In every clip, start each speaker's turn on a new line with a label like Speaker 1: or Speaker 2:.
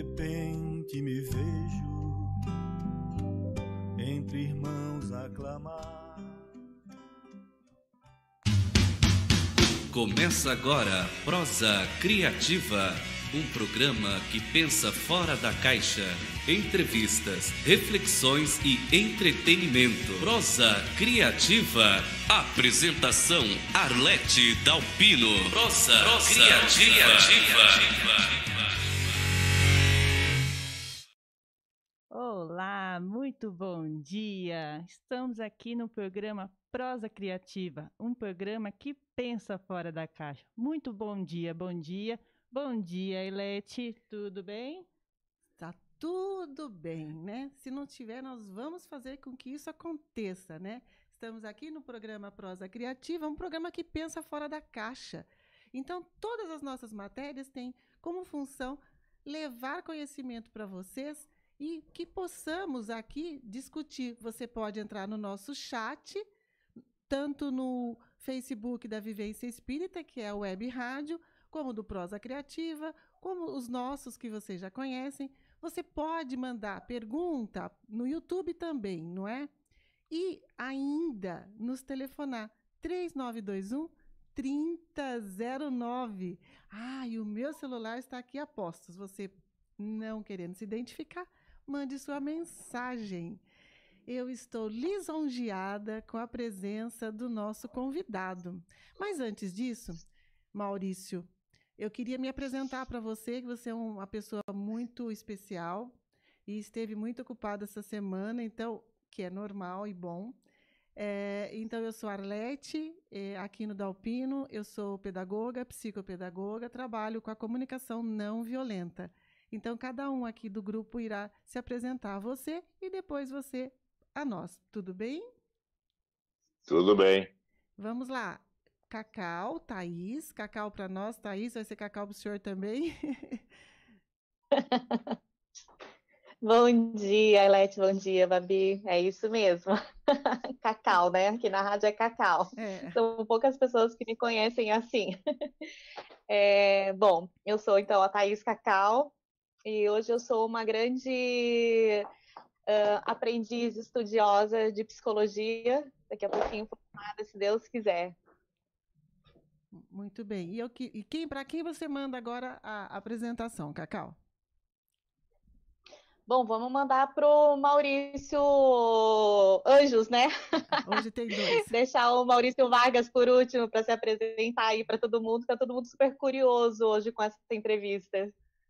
Speaker 1: repente me vejo entre irmãos a clamar.
Speaker 2: Começa agora Prosa Criativa, um programa que pensa fora da caixa. Entrevistas, reflexões e entretenimento. Prosa Criativa. Apresentação Arlete Dalpino. Prosa Criativa.
Speaker 3: Olá, muito bom dia. Estamos aqui no programa Prosa Criativa, um programa que pensa fora da caixa. Muito bom dia, bom dia. Bom dia, Elete, tudo bem?
Speaker 4: Tá tudo bem, né? Se não tiver, nós vamos fazer com que isso aconteça, né? Estamos aqui no programa Prosa Criativa, um programa que pensa fora da caixa. Então, todas as nossas matérias têm como função levar conhecimento para vocês e que possamos aqui discutir. Você pode entrar no nosso chat, tanto no Facebook da Vivência Espírita, que é a Web Rádio, como do Prosa Criativa, como os nossos que vocês já conhecem. Você pode mandar pergunta no YouTube também, não é? E ainda nos telefonar 3921-3009. E o meu celular está aqui a postos. Você não querendo se identificar, mande sua mensagem. Eu estou lisonjeada com a presença do nosso convidado. Mas antes disso, Maurício, eu queria me apresentar para você, que você é uma pessoa muito especial e esteve muito ocupada essa semana, então, que é normal e bom. Então, eu sou Arlete, aqui no Dalpino, eu sou pedagoga, psicopedagoga, trabalho com a comunicação não violenta. Então, cada um aqui do grupo irá se apresentar a você e depois você a nós. Tudo bem?
Speaker 5: Tudo bem.
Speaker 4: Vamos lá. Cacau, Thaís. Cacau para nós, Thaís. Vai ser Cacau para o senhor também?
Speaker 6: Bom dia, Elete. Bom dia, Babi. É isso mesmo. Cacau, né? Aqui na rádio é Cacau. São poucas pessoas que me conhecem assim. Bom, eu sou, então, a Thaís Cacau. E hoje eu sou uma grande aprendiz estudiosa de psicologia. Daqui a pouquinho formada, se Deus quiser.
Speaker 4: Muito bem. Para quem você manda agora a apresentação, Cacau?
Speaker 6: Bom, vamos mandar para o Maurício Anjos, né?
Speaker 4: Hoje tem dois.
Speaker 6: Deixar o Maurício Vargas por último para se apresentar aí para todo mundo. Está todo mundo super curioso hoje com essa entrevista.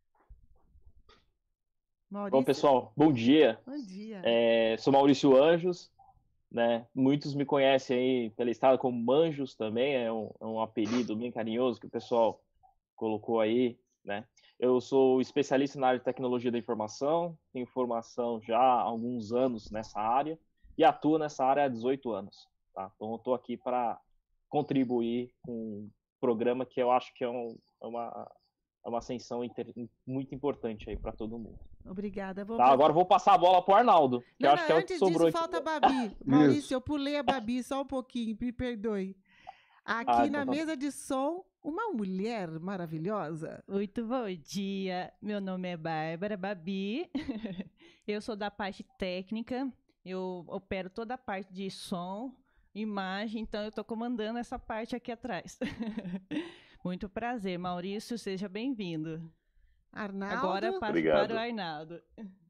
Speaker 4: Maurício?
Speaker 5: Bom, pessoal, bom dia.
Speaker 4: Bom dia.
Speaker 5: Sou Maurício Anjos, né? Muitos me conhecem aí pela estrada como Manjos também, é um apelido bem carinhoso que o pessoal colocou aí, né? Eu sou especialista na área de tecnologia da informação, tenho formação já há alguns anos nessa área e atuo nessa área há 18 anos, tá? Então eu estou aqui para contribuir com um programa que eu acho que é uma ascensão muito importante aí para todo mundo.
Speaker 4: Obrigada.
Speaker 5: Agora eu vou passar a bola para o Arnaldo, que eu acho que é o que sobrou
Speaker 4: disso, falta a Babi. Maurício, eu pulei a Babi só um pouquinho, me perdoe. Aqui na mesa de som, uma mulher maravilhosa.
Speaker 3: Muito bom dia. Meu nome é Bárbara Babi. Eu sou da parte técnica. Eu opero toda a parte de som, imagem, então eu estou comandando essa parte aqui atrás. Muito prazer, Maurício, seja bem-vindo.
Speaker 4: Arnaldo.
Speaker 3: Agora passo para o Arnaldo.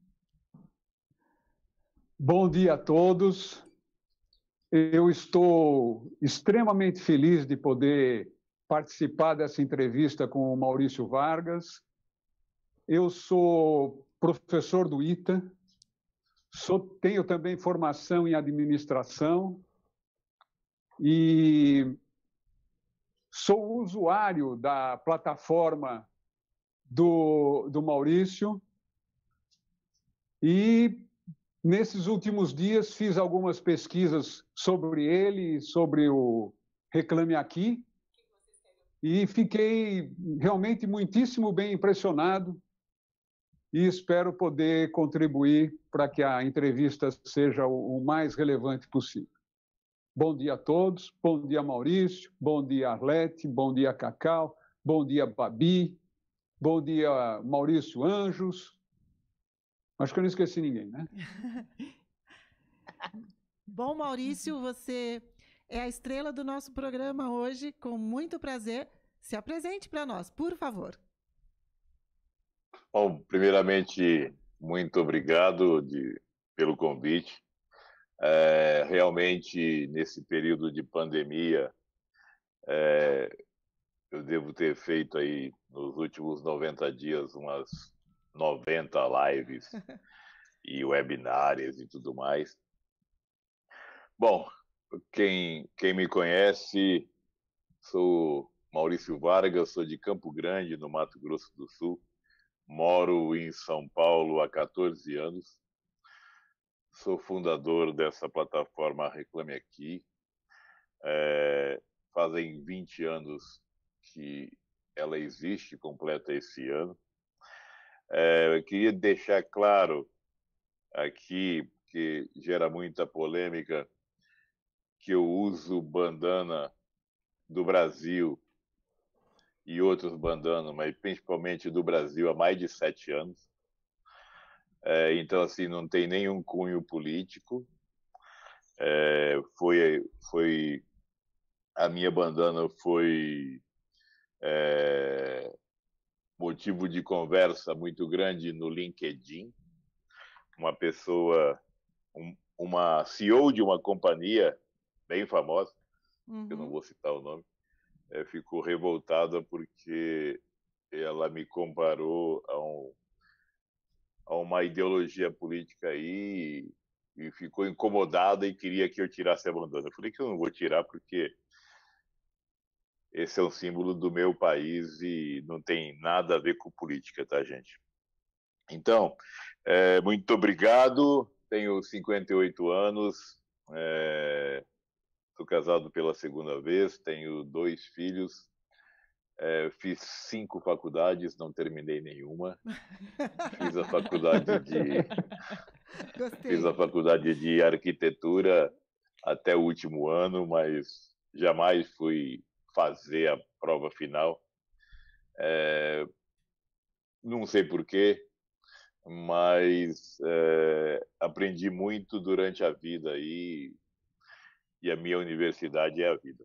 Speaker 7: Bom dia a todos. Eu estou extremamente feliz de poder participar dessa entrevista com o Maurício Vargas. Eu sou professor do ITA, tenho também formação em administração e sou usuário da plataforma do Maurício e, nesses últimos dias, fiz algumas pesquisas sobre ele, sobre o Reclame Aqui, e fiquei realmente muitíssimo bem impressionado e espero poder contribuir para que a entrevista seja o mais relevante possível. Bom dia a todos, bom dia Maurício, bom dia Arlete, bom dia Cacau, bom dia Babi. Bom dia, Maurício Anjos. Acho que eu não esqueci ninguém, né?
Speaker 4: Bom, Maurício, você é a estrela do nosso programa hoje. Com muito prazer, se apresente para nós, por favor.
Speaker 8: Bom, primeiramente, muito obrigado pelo convite. Realmente, nesse período de pandemia, eu devo ter feito aí, nos últimos 90 dias, umas 90 lives e webinários e tudo mais. Bom, quem me conhece, sou Maurício Vargas, sou de Campo Grande, no Mato Grosso do Sul. Moro em São Paulo há 14 anos. Sou fundador dessa plataforma Reclame Aqui. Fazem 20 anos que ela existe, completa esse ano. Eu queria deixar claro aqui, que gera muita polêmica, que eu uso bandana do Brasil e outros bandanas, mas principalmente do Brasil, há mais de 7 anos. Então, assim, não tem nenhum cunho político. A minha bandana foi motivo de conversa muito grande no LinkedIn. Uma pessoa, uma CEO de uma companhia bem famosa, eu não vou citar o nome, ficou revoltada porque ela me comparou a uma ideologia política aí e ficou incomodada e queria que eu tirasse a bandana. Eu falei que eu não vou tirar porque esse é um símbolo do meu país e não tem nada a ver com política, tá, gente? Então, muito obrigado. Tenho 58 anos, sou casado pela segunda vez, tenho 2 filhos, fiz 5 faculdades, não terminei nenhuma. Fiz a faculdade de arquitetura até o último ano, mas jamais fui fazer a prova final. Não sei porquê, mas aprendi muito durante a vida e a minha universidade é a vida.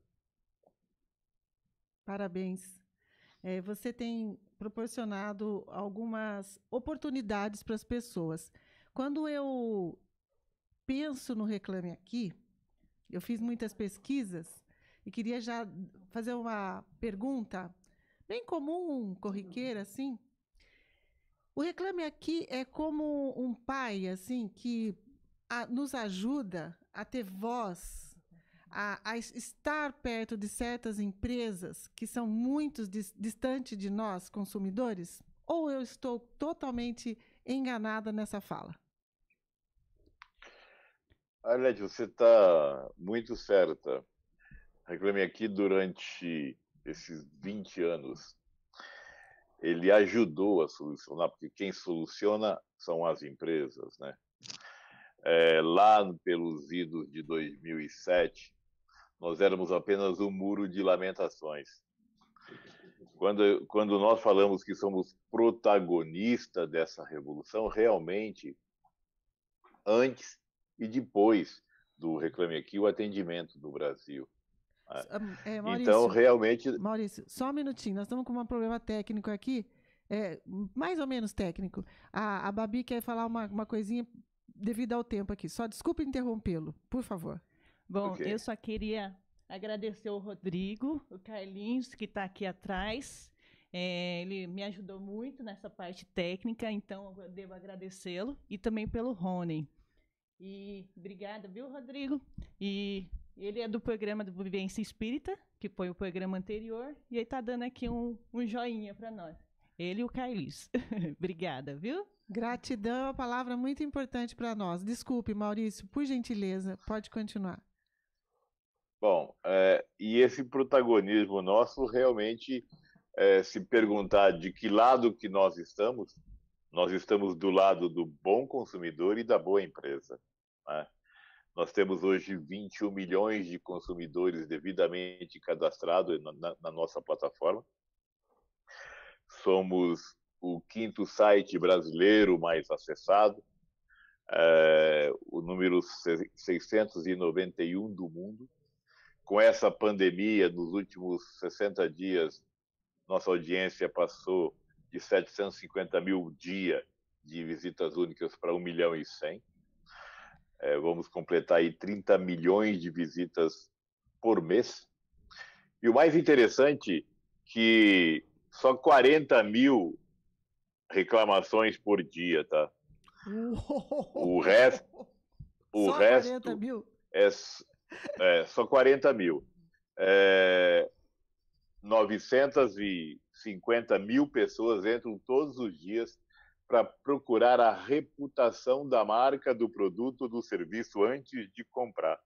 Speaker 4: Parabéns. Você tem proporcionado algumas oportunidades para as pessoas. Quando eu penso no Reclame Aqui, eu fiz muitas pesquisas e queria já fazer uma pergunta bem comum, corriqueira, assim. O Reclame Aqui é como um pai, assim, que nos ajuda a ter voz, a estar perto de certas empresas que são muito distantes de nós, consumidores? Ou eu estou totalmente enganada nessa fala?
Speaker 8: Arlete, você está muito certa. Reclame Aqui, durante esses 20 anos, ele ajudou a solucionar, porque quem soluciona são as empresas, né? Lá pelos idos de 2007, nós éramos apenas um muro de lamentações. Quando nós falamos que somos protagonistas dessa revolução, realmente, antes e depois do Reclame Aqui, o atendimento do Brasil.
Speaker 4: Maurício,
Speaker 8: então, realmente...
Speaker 4: Maurício, só um minutinho, nós estamos com um problema técnico aqui, mais ou menos técnico. A Babi quer falar uma coisinha devido ao tempo aqui. Só desculpe interrompê-lo, por favor.
Speaker 3: Bom,
Speaker 8: Ok.
Speaker 3: Eu só queria agradecer o Rodrigo, o Carlinhos, que está aqui atrás. Ele me ajudou muito nessa parte técnica, então eu devo agradecê-lo. E também pelo Rony. E obrigada, viu, Rodrigo? E ele é do programa do Vivência Espírita, que foi o programa anterior, e ele está dando aqui um joinha para nós. Ele e o Carlinhos. Obrigada, viu?
Speaker 4: Gratidão é uma palavra muito importante para nós. Desculpe, Maurício, por gentileza, pode continuar.
Speaker 8: Bom, e esse protagonismo nosso, realmente, se perguntar de que lado que nós estamos do lado do bom consumidor e da boa empresa, né? Nós temos hoje 21 milhões de consumidores devidamente cadastrados na nossa plataforma. somos o 5º site brasileiro mais acessado, o número 691 do mundo. Com essa pandemia, nos últimos 60 dias, nossa audiência passou de 750 mil dia de visitas únicas para 1.100.000. Vamos completar aí 30 milhões de visitas por mês. E o mais interessante que só 40 mil reclamações por dia, tá? O resto
Speaker 4: só 40 mil?
Speaker 8: Só 40 mil. 950 mil pessoas entram todos os dias para procurar a reputação da marca, do produto, do serviço antes de comprar.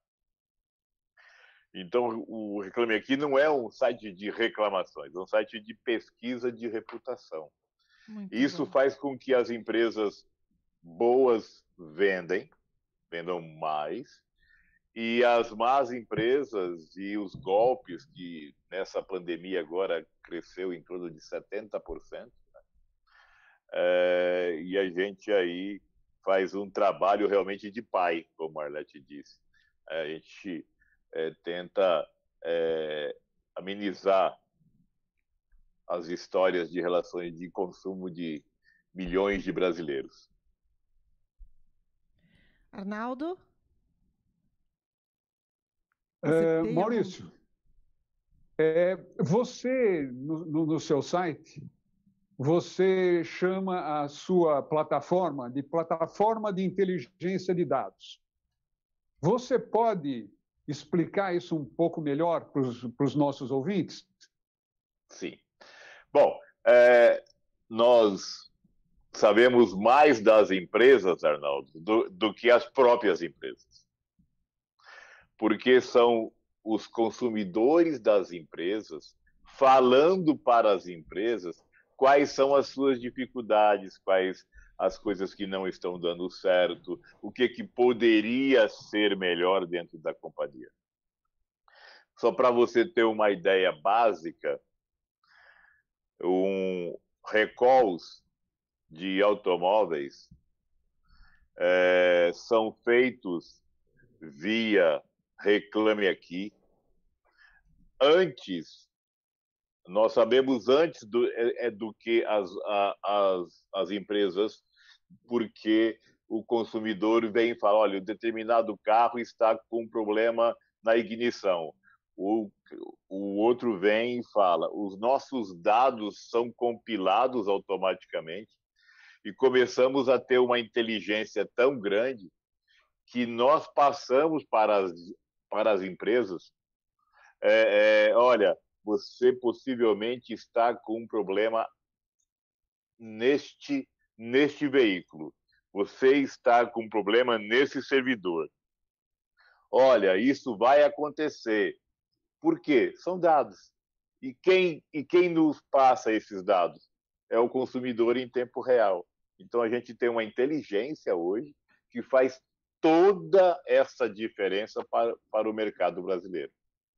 Speaker 8: Então, o Reclame Aqui não é um site de reclamações, é um site de pesquisa de reputação. Isso faz com que as empresas boas vendam mais, e as más empresas e os golpes, que nessa pandemia agora cresceu em torno de 70%, e a gente aí faz um trabalho realmente de pai, como a Arlete disse. A gente tenta amenizar as histórias de relações de consumo de milhões de brasileiros.
Speaker 4: Arnaldo?
Speaker 7: Maurício, você, no seu site, você chama a sua plataforma de plataforma de inteligência de dados. Você pode explicar isso um pouco melhor para os nossos ouvintes?
Speaker 8: Sim. Bom, nós sabemos mais das empresas, Arnaldo, do que as próprias empresas. Porque são os consumidores das empresas falando para as empresas quais são as suas dificuldades, quais as coisas que não estão dando certo, o que poderia ser melhor dentro da companhia. Só para você ter uma ideia básica, recalls de automóveis são feitos via Reclame Aqui. Nós sabemos antes do que as empresas, porque o consumidor vem e fala, olha, um determinado carro está com problema na ignição. O outro vem e fala, os nossos dados são compilados automaticamente e começamos a ter uma inteligência tão grande que nós passamos para as empresas, olha, você possivelmente está com um problema neste veículo. Você está com um problema nesse servidor. Olha, isso vai acontecer. Por quê? São dados. E quem nos passa esses dados? É o consumidor em tempo real. Então, a gente tem uma inteligência hoje que faz toda essa diferença para o mercado brasileiro.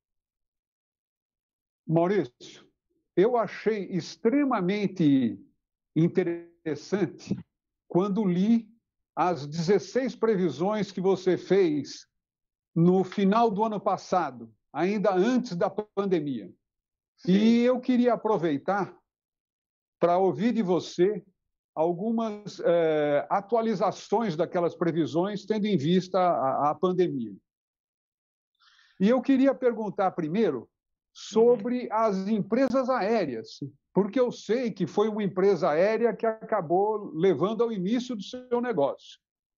Speaker 7: Maurício, eu achei extremamente interessante quando li as 16 previsões que você fez no final do ano passado, ainda antes da pandemia. Sim. E eu queria aproveitar para ouvir de você algumas atualizações daquelas previsões, tendo em vista a pandemia. E eu queria perguntar primeiro sobre as empresas aéreas, porque eu sei que foi uma empresa aérea que acabou levando ao início do seu negócio.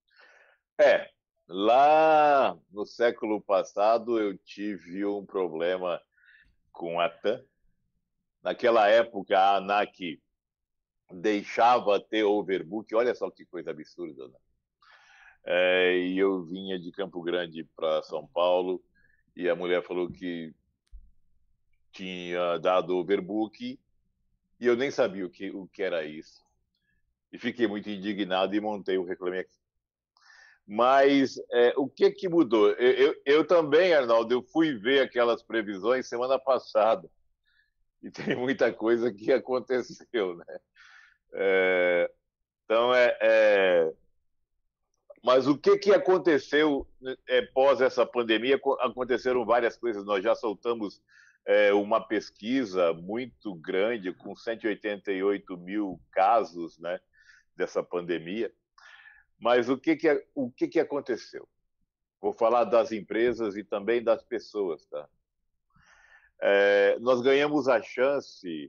Speaker 8: Lá no século passado eu tive um problema com a TAM. Naquela época a ANAC deixava ter overbook, olha só que coisa absurda, né? E eu vinha de Campo Grande para São Paulo e a mulher falou que tinha dado overbook e eu nem sabia o que era isso. E fiquei muito indignado e montei o Reclame Aqui. Mas o que mudou? Eu também, Arnaldo, eu fui ver aquelas previsões semana passada e tem muita coisa que aconteceu, né? Então, mas o que aconteceu pós essa pandemia? Aconteceram várias coisas. Nós já soltamos uma pesquisa muito grande, com 188 mil casos, né, dessa pandemia. Mas o que aconteceu? Vou falar das empresas e também das pessoas, tá? Nós ganhamos a chance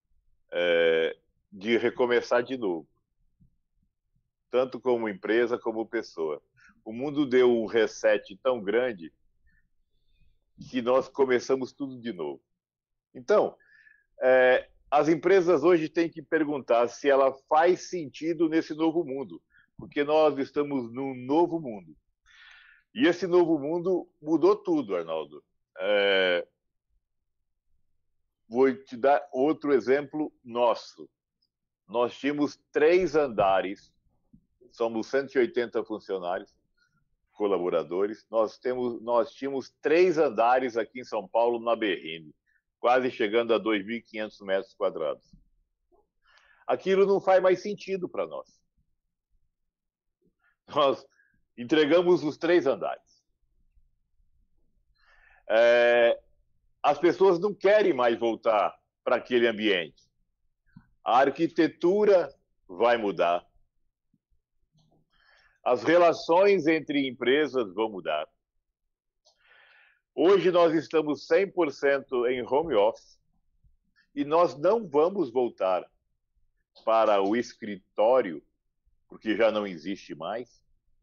Speaker 8: de recomeçar de novo, tanto como empresa como pessoa. O mundo deu um reset tão grande que nós começamos tudo de novo. Então, as empresas hoje têm que perguntar se ela faz sentido nesse novo mundo, porque nós estamos num novo mundo. E esse novo mundo mudou tudo, Arnaldo. Vou te dar outro exemplo nosso. Nós tínhamos 3 andares, somos 180 funcionários, colaboradores. Nós tínhamos 3 andares aqui em São Paulo, na Berrini, quase chegando a 2.500 metros quadrados. Aquilo não faz mais sentido para nós. Nós entregamos os 3 andares. As pessoas não querem mais voltar para aquele ambiente. A arquitetura vai mudar. As relações entre empresas vão mudar. Hoje nós estamos 100% em home office e nós não vamos voltar para o escritório, porque já não existe mais.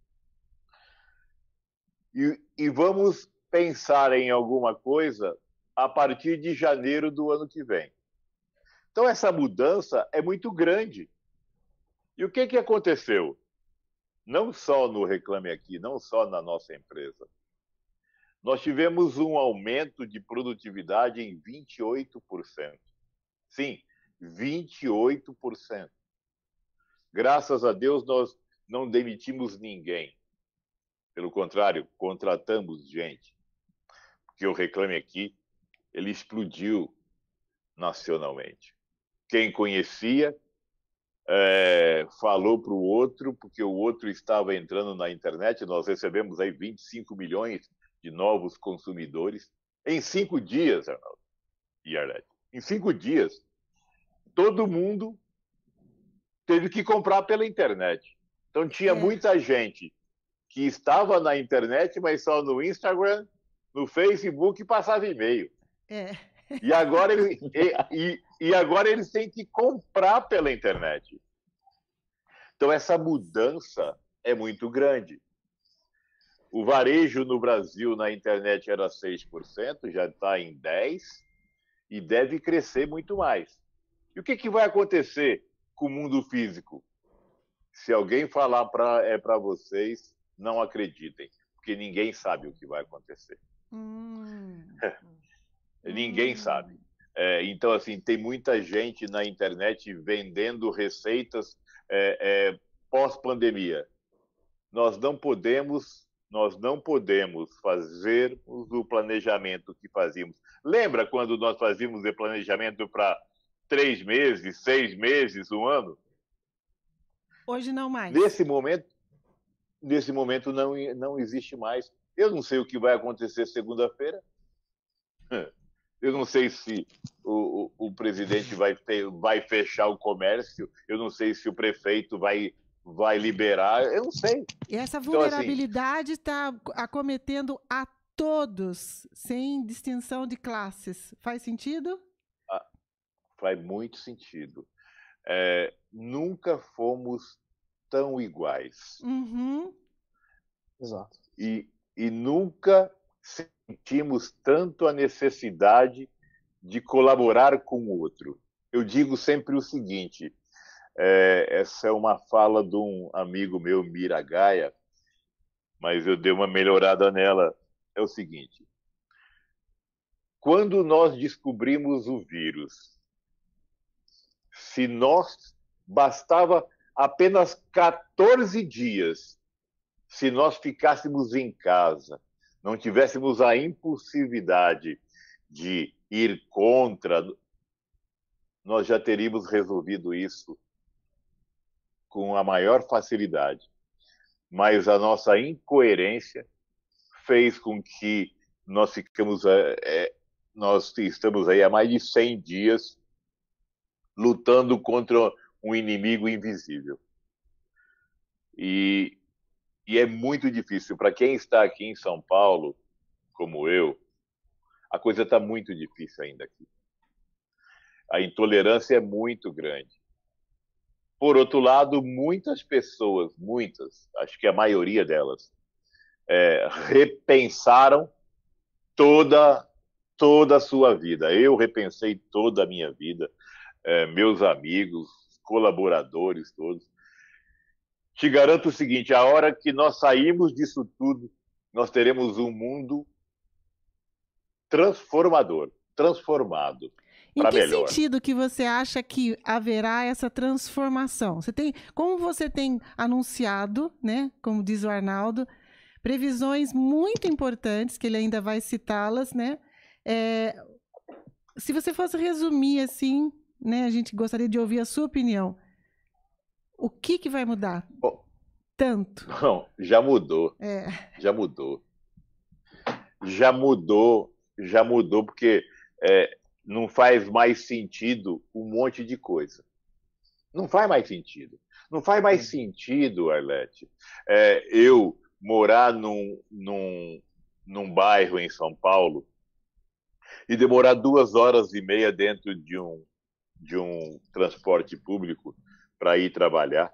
Speaker 8: E vamos pensar em alguma coisa a partir de janeiro do ano que vem. Então, essa mudança é muito grande. E o que aconteceu? Não só no Reclame Aqui, não só na nossa empresa. Nós tivemos um aumento de produtividade em 28%. Sim, 28%. Graças a Deus, nós não demitimos ninguém. Pelo contrário, contratamos gente. Porque o Reclame Aqui, ele explodiu nacionalmente. Quem conhecia falou para o outro, porque o outro estava entrando na internet. Nós recebemos aí 25 milhões de novos consumidores em 5 dias, Arnaldo e Arlete. Em 5 dias, todo mundo teve que comprar pela internet. Então, tinha muita gente que estava na internet, mas só no Instagram, no Facebook, passava e-mail. E agora eles têm que comprar pela internet. Então, essa mudança é muito grande. O varejo no Brasil, na internet, era 6%, já está em 10%, e deve crescer muito mais. E o que vai acontecer com o mundo físico? Se alguém falar para vocês, não acreditem, porque ninguém sabe o que vai acontecer. Ninguém sabe. Então, assim, tem muita gente na internet vendendo receitas pós-pandemia. Nós não podemos fazer o planejamento que fazíamos. Lembra quando nós fazíamos o planejamento para 3 meses, 6 meses, 1 ano?
Speaker 4: Hoje não mais.
Speaker 8: Nesse momento não existe mais. Eu não sei o que vai acontecer segunda-feira. Eu não sei se o presidente vai fechar o comércio. Eu não sei se o prefeito vai liberar. Eu não sei.
Speaker 4: E essa vulnerabilidade está acometendo a todos, sem distinção de classes. Faz sentido?
Speaker 8: Faz muito sentido. Nunca fomos tão iguais.
Speaker 9: Exato.
Speaker 8: E nunca sentimos tanto a necessidade de colaborar com o outro. Eu digo sempre o seguinte, essa é uma fala de um amigo meu, Miragaia, mas eu dei uma melhorada nela. É o seguinte, quando nós descobrimos o vírus, se nós bastava apenas 14 dias, se nós ficássemos em casa, não tivéssemos a impulsividade de ir contra, nós já teríamos resolvido isso com a maior facilidade. Mas a nossa incoerência fez com que nós estamos aí há mais de 100 dias lutando contra um inimigo invisível. E é muito difícil. Para quem está aqui em São Paulo, como eu, a coisa está muito difícil ainda aqui. A intolerância é muito grande. Por outro lado, muitas pessoas, acho que a maioria delas, repensaram toda a sua vida. Eu repensei toda a minha vida, meus amigos, colaboradores todos. Te garanto o seguinte, a hora que nós sairmos disso tudo, nós teremos um mundo transformado
Speaker 4: Em
Speaker 8: para
Speaker 4: que
Speaker 8: melhor.
Speaker 4: sentido que você acha que haverá essa transformação? Como você tem anunciado, né, como diz o Arnaldo, previsões muito importantes, que ele ainda vai citá-las, né? Se você fosse resumir assim, né, a gente gostaria de ouvir a sua opinião. O que vai mudar?
Speaker 8: Bom,
Speaker 4: tanto?
Speaker 8: Não, já mudou. Já mudou porque não faz mais sentido um monte de coisa. Não faz mais sentido. Não faz mais sentido, Arlete, eu morar num bairro em São Paulo e demorar 2h30 dentro de um transporte público para ir trabalhar.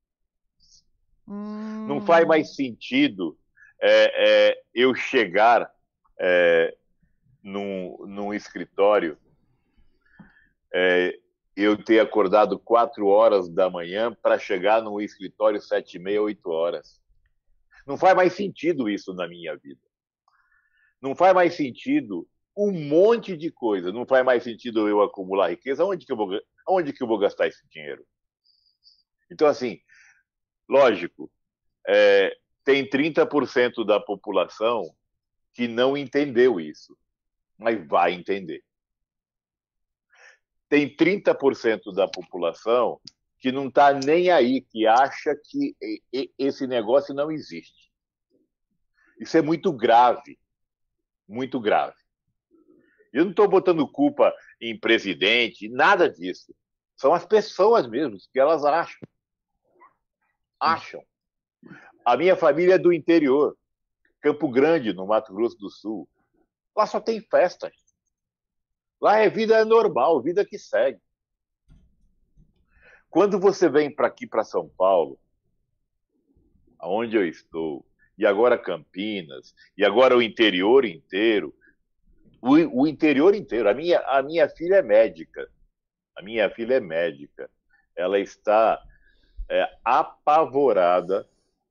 Speaker 8: Não faz mais sentido eu chegar num escritório, eu ter acordado 4h da manhã para chegar no escritório 7h30, 8h. Não faz mais sentido isso na minha vida. Não faz mais sentido um monte de coisa. Não faz mais sentido eu acumular riqueza. Onde que eu vou gastar esse dinheiro? Então, assim, lógico, tem 30% da população que não entendeu isso, mas vai entender. Tem 30% da população que não está nem aí, que acha que esse negócio não existe. Isso é muito grave, muito grave. Eu não estou botando culpa em presidente, nada disso. São as pessoas mesmo, que elas acham. A minha família é do interior, Campo Grande, no Mato Grosso do Sul. Lá só tem festa. Lá vida normal, vida que segue. Quando você vem aqui para São Paulo, aonde eu estou, e agora Campinas, e agora o interior inteiro, o interior inteiro, a minha filha é médica. Ela está apavorada.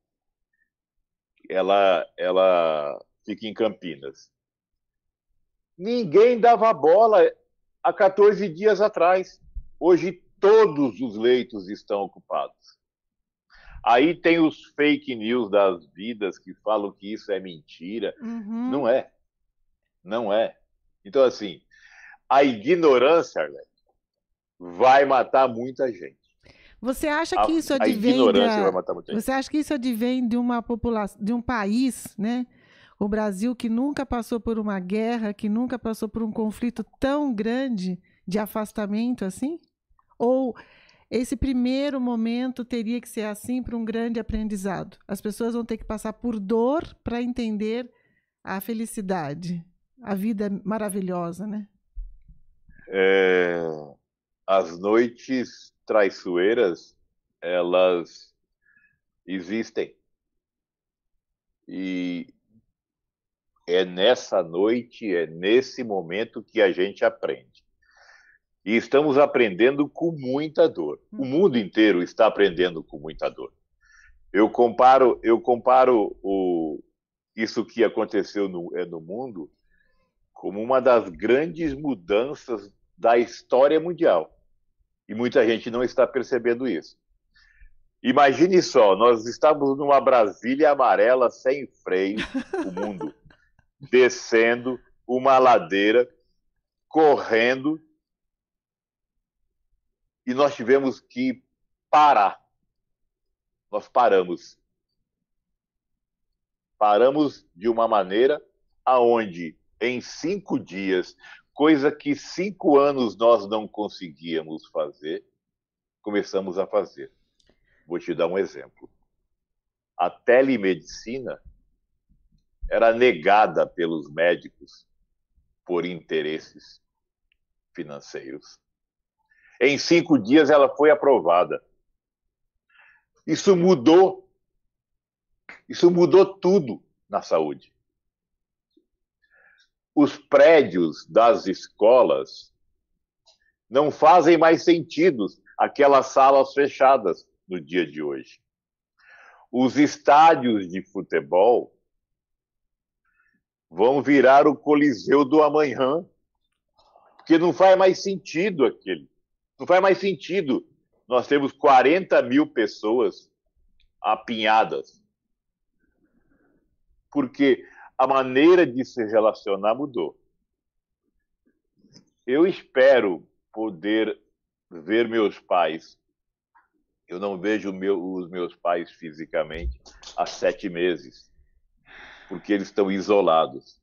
Speaker 8: Ela fica em Campinas. Ninguém dava bola há 14 dias atrás. Hoje todos os leitos estão ocupados. Aí tem os fake news das vidas que falam que isso é mentira.
Speaker 4: Uhum.
Speaker 8: Não é. Então, assim, a ignorância, Arlete, vai matar muita gente.
Speaker 4: Você acha que isso advém Você acha que isso advém de uma população, de um país, né? O Brasil, que nunca passou por uma guerra, que nunca passou por um conflito tão grande de afastamento assim? Ou esse primeiro momento teria que ser assim para um grande aprendizado? As pessoas vão ter que passar por dor para entender a felicidade, a vida maravilhosa, né?
Speaker 8: As noites traiçoeiras, elas existem. E é nessa noite, é nesse momento que a gente aprende. E estamos aprendendo com muita dor. O mundo inteiro está aprendendo com muita dor. Eu comparo isso que aconteceu no mundo como uma das grandes mudanças da história mundial. E muita gente não está percebendo isso. Imagine só, nós estávamos numa Brasília amarela sem freio, o mundo, descendo uma ladeira, correndo, e nós tivemos que parar. Nós paramos. Paramos de uma maneira aonde, em 5 dias, coisa que 5 anos nós não conseguíamos fazer, começamos a fazer. Vou te dar um exemplo. A telemedicina era negada pelos médicos por interesses financeiros. Em 5 dias ela foi aprovada. Isso mudou tudo na saúde. Os prédios das escolas não fazem mais sentido, aquelas salas fechadas no dia de hoje. Os estádios de futebol vão virar o Coliseu do amanhã, porque não faz mais sentido aquele. Não faz mais sentido. Nós temos 40 mil pessoas apinhadas, porque a maneira de se relacionar mudou. Eu espero poder ver meus pais. Eu não vejo os meus pais fisicamente há 7 meses, porque eles estão isolados.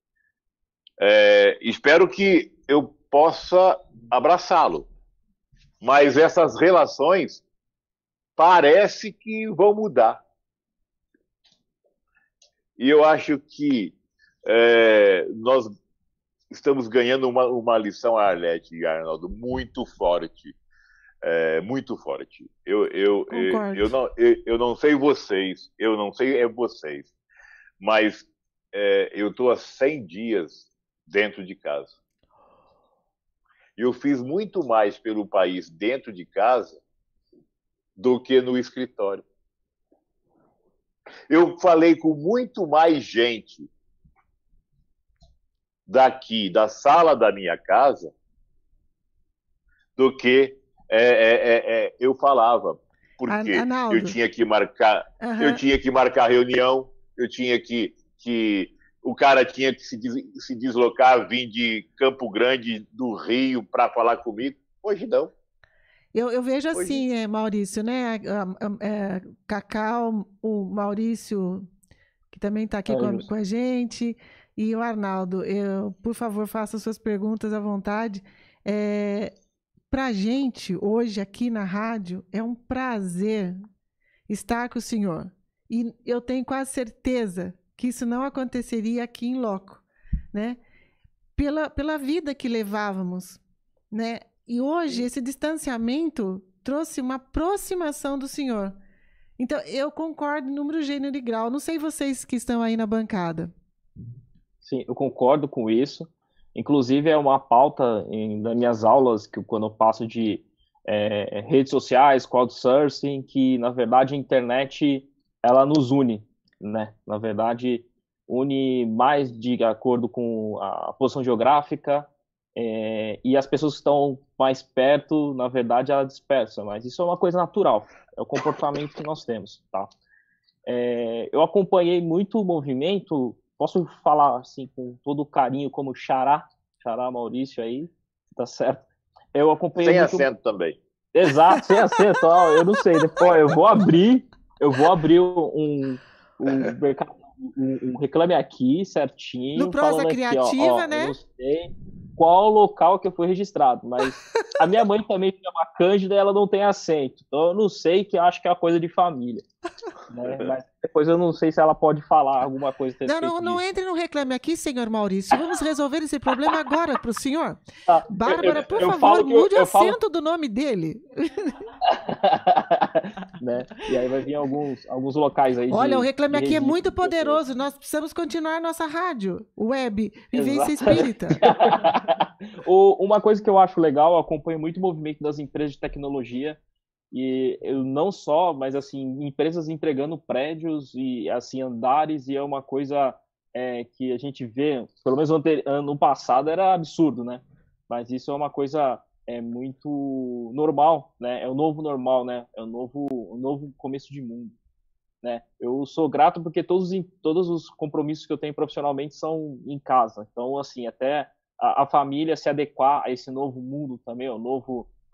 Speaker 8: Espero que eu possa abraçá-lo, mas essas relações parece que vão mudar. E eu acho que nós estamos ganhando uma lição, Arlete e Arnaldo, muito forte. Muito forte. Eu não sei vocês, mas eu estou há 100 dias dentro de casa. E eu fiz muito mais pelo país dentro de casa do que no escritório. Eu falei com muito mais gente daqui, da sala da minha casa, do que eu falava. Porque
Speaker 4: Arnaldo,
Speaker 8: eu tinha que marcar, eu tinha que marcar reunião, eu tinha que o cara tinha que se deslocar, vir de Campo Grande, do Rio, para falar comigo. Hoje não.
Speaker 4: Eu vejo assim, Maurício, né? Cacau, o Maurício, que também está aqui com a gente, e o Arnaldo. Por favor, faça suas perguntas à vontade. Para a gente, hoje, aqui na rádio, é um prazer estar com o senhor. E eu tenho quase certeza que isso não aconteceria aqui em loco, né? Pela vida que levávamos, né? E hoje esse distanciamento trouxe uma aproximação do senhor. Então, eu concordo em número, gênero e grau. Não sei vocês que estão aí na bancada.
Speaker 5: Sim, eu concordo com isso. Inclusive, é uma pauta nas minhas aulas, que quando eu passo de redes sociais, crowdsourcing, que, na verdade, a internet, ela nos une, né? Na verdade, une mais de acordo com a posição geográfica, e as pessoas que estão mais perto, na verdade, ela dispersa, mas isso é uma coisa natural, é o comportamento que nós temos, tá? Eu acompanhei muito o movimento, posso falar assim com todo carinho, como Xará Maurício aí, tá certo? Eu acompanhei
Speaker 8: sem
Speaker 5: muito...
Speaker 8: acento também.
Speaker 5: Exato, sem acento, eu não sei, depois eu vou abrir um Reclame Aqui certinho.
Speaker 4: No Prosa Criativa,
Speaker 5: aqui,
Speaker 4: né?
Speaker 5: Eu não sei qual local que eu fui registrado, mas a minha mãe também chama Cândida e ela não tem acento. Então eu não sei, que acho que é uma coisa de família. Né? Mas depois eu não sei se ela pode falar alguma coisa.
Speaker 4: Não entre no Reclame Aqui, senhor Maurício. Vamos resolver esse problema agora para o senhor. Bárbara, por favor, mude o acento do nome dele.
Speaker 5: Né? E aí vai vir alguns locais aí.
Speaker 4: Olha, o Reclame Aqui é muito poderoso. Nós precisamos continuar nossa rádio web, Vivência Espírita.
Speaker 5: Uma coisa que eu acho legal, eu acompanho muito o movimento das empresas de tecnologia, e eu não só, mas assim, empresas entregando prédios e assim, andares, e é uma coisa que a gente vê, pelo menos ano passado era absurdo, né? Mas isso é uma coisa muito normal, né? É o novo normal, né? É o novo começo de mundo, né? Eu sou grato porque todos os compromissos que eu tenho profissionalmente são em casa. Então, assim, até a família se adequar a esse novo mundo também, o novo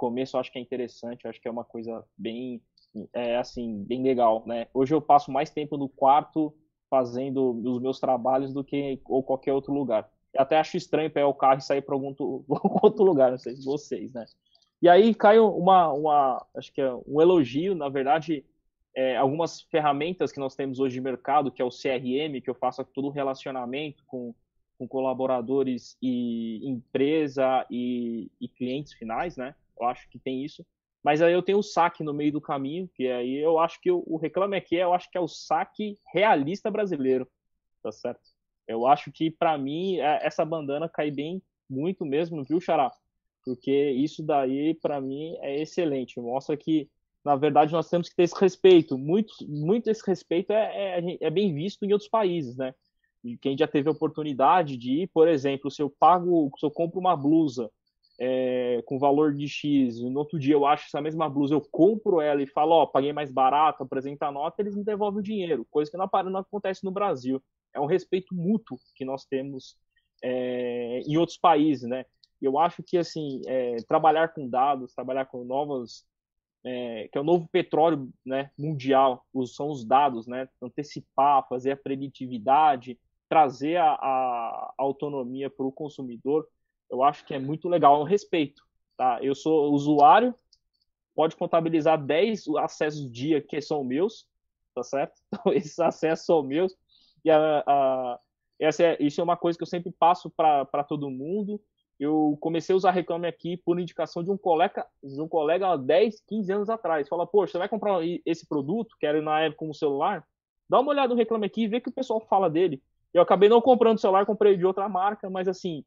Speaker 5: começo eu acho que é interessante, eu acho que é uma coisa bem, assim, bem legal, né? Hoje eu passo mais tempo no quarto fazendo os meus trabalhos do que ou qualquer outro lugar. Eu até acho estranho pegar o carro e sair para algum outro lugar, não sei se vocês, né? E aí cai acho que é um elogio, na verdade, algumas ferramentas que nós temos hoje de mercado, que é o CRM, que eu faço todo o relacionamento com colaboradores e empresa e clientes finais, né? Eu acho que tem isso. Mas aí eu tenho o saque no meio do caminho, que aí eu acho que o Reclame Aqui, eu acho que é o saque realista brasileiro, tá certo? Eu acho que, para mim, essa bandana cai bem muito mesmo, viu, Xará? Porque isso daí, para mim, é excelente. Mostra que, na verdade, nós temos que ter esse respeito. Muito esse respeito é bem visto em outros países, né? E quem já teve a oportunidade de ir, por exemplo, se eu compro uma blusa com valor de X, e no outro dia eu acho essa mesma blusa, eu compro ela e falo, ó, paguei mais barato, apresenta a nota, eles me devolvem o dinheiro, coisa que não acontece no Brasil. É um respeito mútuo que nós temos em outros países, né? Eu acho que, assim, trabalhar com dados, trabalhar com novas... que é o novo petróleo, né, mundial, são os dados, né? Antecipar, fazer a preditividade, trazer a autonomia para o consumidor, eu acho que é muito legal, é um respeito, tá? Eu sou usuário, pode contabilizar 10 acessos dia que são meus, tá certo? Então, esses acessos são meus, e isso é uma coisa que eu sempre passo para todo mundo. Eu comecei a usar Reclame Aqui por indicação de um colega há 10, 15 anos atrás. Fala, poxa, você vai comprar esse produto, que era na época como celular? Dá uma olhada no Reclame Aqui e vê o que o pessoal fala dele. Eu acabei não comprando o celular, comprei de outra marca, mas assim,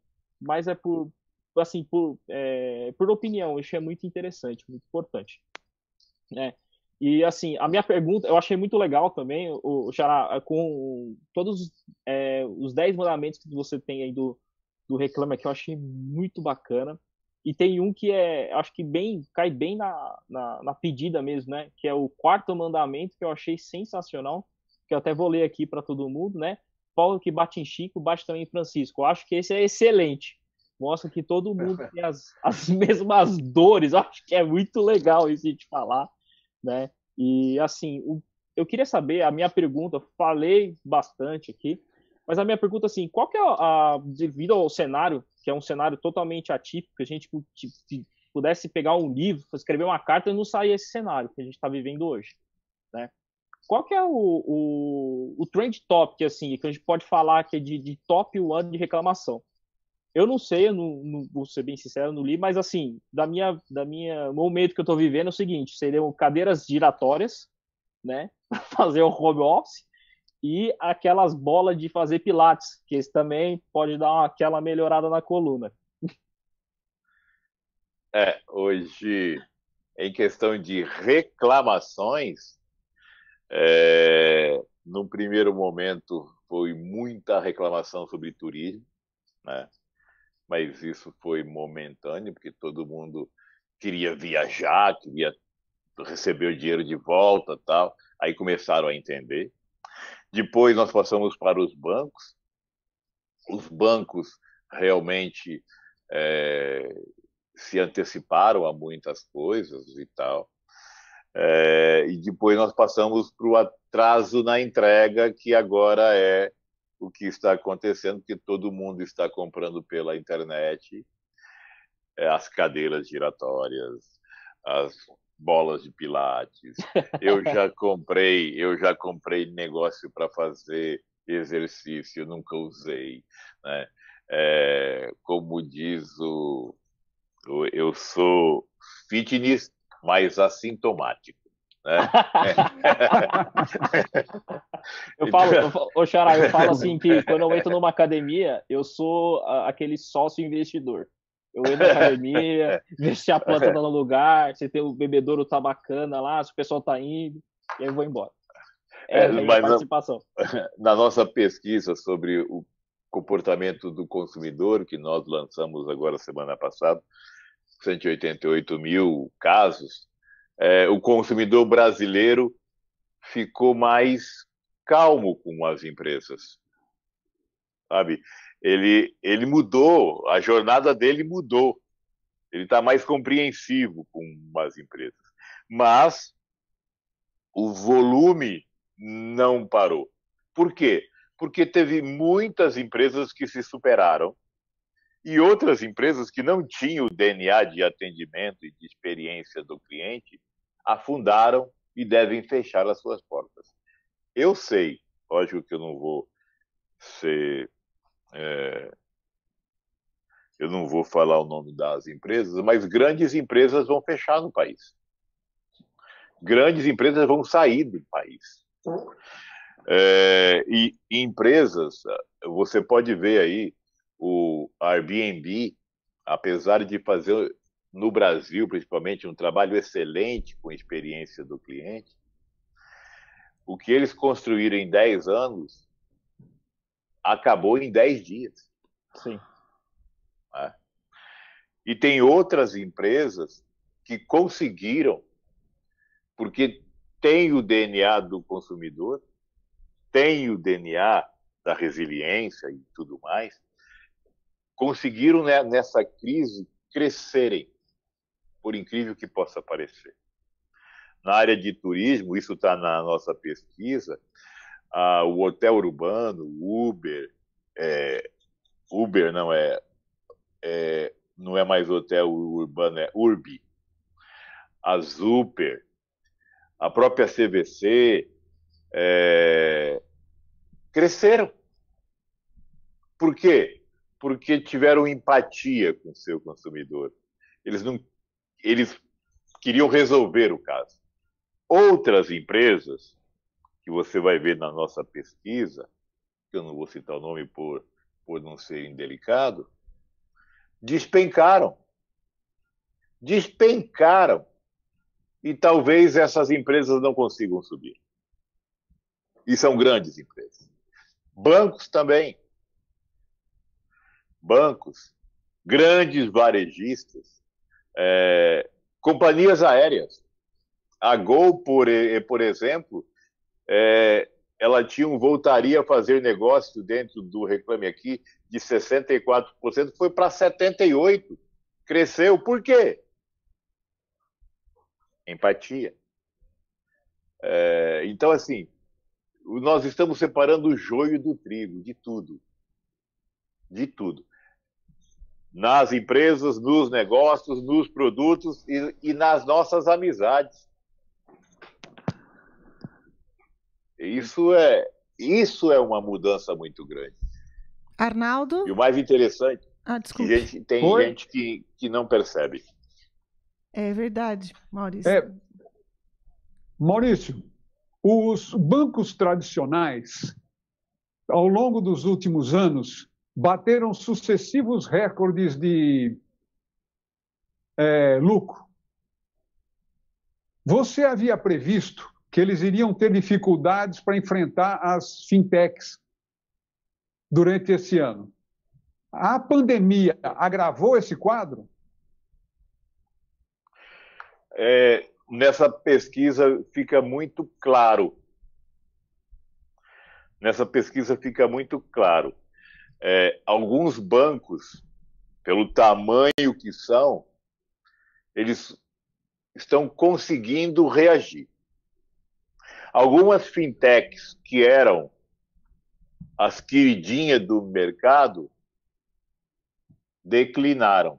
Speaker 5: por opinião, isso é muito interessante, muito importante, né? E assim, a minha pergunta, eu achei muito legal também, o Xará, com todos os 10 mandamentos que você tem aí do Reclame Aqui, eu achei muito bacana. E tem um que acho que cai bem na pedida mesmo, né? Que é o 4º mandamento, que eu achei sensacional, que eu até vou ler aqui para todo mundo, né? Paulo que bate em Chico, bate também em Francisco. Eu acho que esse é excelente. Mostra que todo mundo tem as mesmas dores. Eu acho que é muito legal isso de falar, né? E, assim, eu queria saber, a minha pergunta, falei bastante aqui, mas a minha pergunta, assim, qual que é devido ao cenário, que é um cenário totalmente atípico, que a gente pudesse pegar um livro, escrever uma carta e não sair esse cenário que a gente está vivendo hoje, né? Qual que é o trend topic, assim, que a gente pode falar que é de top 1 de reclamação? Eu não sei, eu não vou ser bem sincero, eu não li, mas assim, o momento que eu estou vivendo é o seguinte, seriam cadeiras giratórias, né, fazer o home office, e aquelas bolas de fazer pilates, que isso também pode dar aquela melhorada na coluna.
Speaker 8: Hoje, em questão de reclamações, no primeiro momento foi muita reclamação sobre turismo, né? Mas isso foi momentâneo, porque todo mundo queria viajar, queria receber o dinheiro de volta, tal. Aí começaram a entender. Depois nós passamos para os bancos. Os bancos realmente se anteciparam a muitas coisas e tal. E depois nós passamos para o atraso na entrega, que agora é o que está acontecendo, porque todo mundo está comprando pela internet as cadeiras giratórias, as bolas de pilates. Eu já comprei negócio para fazer exercício, eu nunca usei, né? Como diz eu sou fitness, mas assintomático, né?
Speaker 5: Xará, eu falo assim que quando eu entro numa academia, eu sou aquele sócio investidor. Eu entro na academia, ver se a planta tá no lugar, se tem o bebedouro tá bacana lá, se o pessoal tá indo, e aí eu vou embora.
Speaker 8: Mas
Speaker 5: participação.
Speaker 8: Na nossa pesquisa sobre o comportamento do consumidor, que nós lançamos agora semana passada, 188 mil casos, o consumidor brasileiro ficou mais calmo com as empresas, sabe? Ele mudou, a jornada dele mudou. Ele está mais compreensivo com as empresas. Mas o volume não parou. Por quê? Porque teve muitas empresas que se superaram e outras empresas que não tinham o DNA de atendimento e de experiência do cliente afundaram e devem fechar as suas portas. Eu sei, lógico que eu não vou ser... eu não vou falar o nome das empresas, mas grandes empresas vão fechar no país. Grandes empresas vão sair do país. E empresas, você pode ver aí, o Airbnb, apesar de fazer no Brasil, principalmente, um trabalho excelente com a experiência do cliente, o que eles construíram em 10 anos acabou em 10 dias.
Speaker 5: Sim.
Speaker 8: E tem outras empresas que conseguiram, porque tem o DNA do consumidor, tem o DNA da resiliência e tudo mais, conseguiram nessa crise crescerem, por incrível que possa parecer. Na área de turismo, isso está na nossa pesquisa, o hotel urbano, Uber não é mais hotel urbano, é Urbi, a Super, a própria CVC, cresceram. Por quê? Porque tiveram empatia com o seu consumidor. Eles queriam resolver o caso. Outras empresas, que você vai ver na nossa pesquisa, que eu não vou citar o nome por não ser indelicado, despencaram. Despencaram. E talvez essas empresas não consigam subir. E são grandes empresas. Bancos também. Bancos, grandes varejistas, companhias aéreas. A Gol, por exemplo, ela voltaria a fazer negócio dentro do Reclame Aqui de 64%, foi para 78%. Cresceu. Por quê? Empatia. Então, assim, nós estamos separando o joio do trigo, de tudo. De tudo. Nas empresas, nos negócios, nos produtos e nas nossas amizades. Isso é uma mudança muito grande.
Speaker 4: Arnaldo?
Speaker 8: E o mais interessante
Speaker 4: desculpe.
Speaker 8: que tem gente que não percebe.
Speaker 4: É verdade, Maurício.
Speaker 7: Maurício, os bancos tradicionais, ao longo dos últimos anos, bateram sucessivos recordes de lucro. Você havia previsto que eles iriam ter dificuldades para enfrentar as fintechs durante esse ano. A pandemia agravou esse quadro?
Speaker 8: Nessa pesquisa fica muito claro. Alguns bancos, pelo tamanho que são, eles estão conseguindo reagir. Algumas fintechs que eram as queridinhas do mercado declinaram.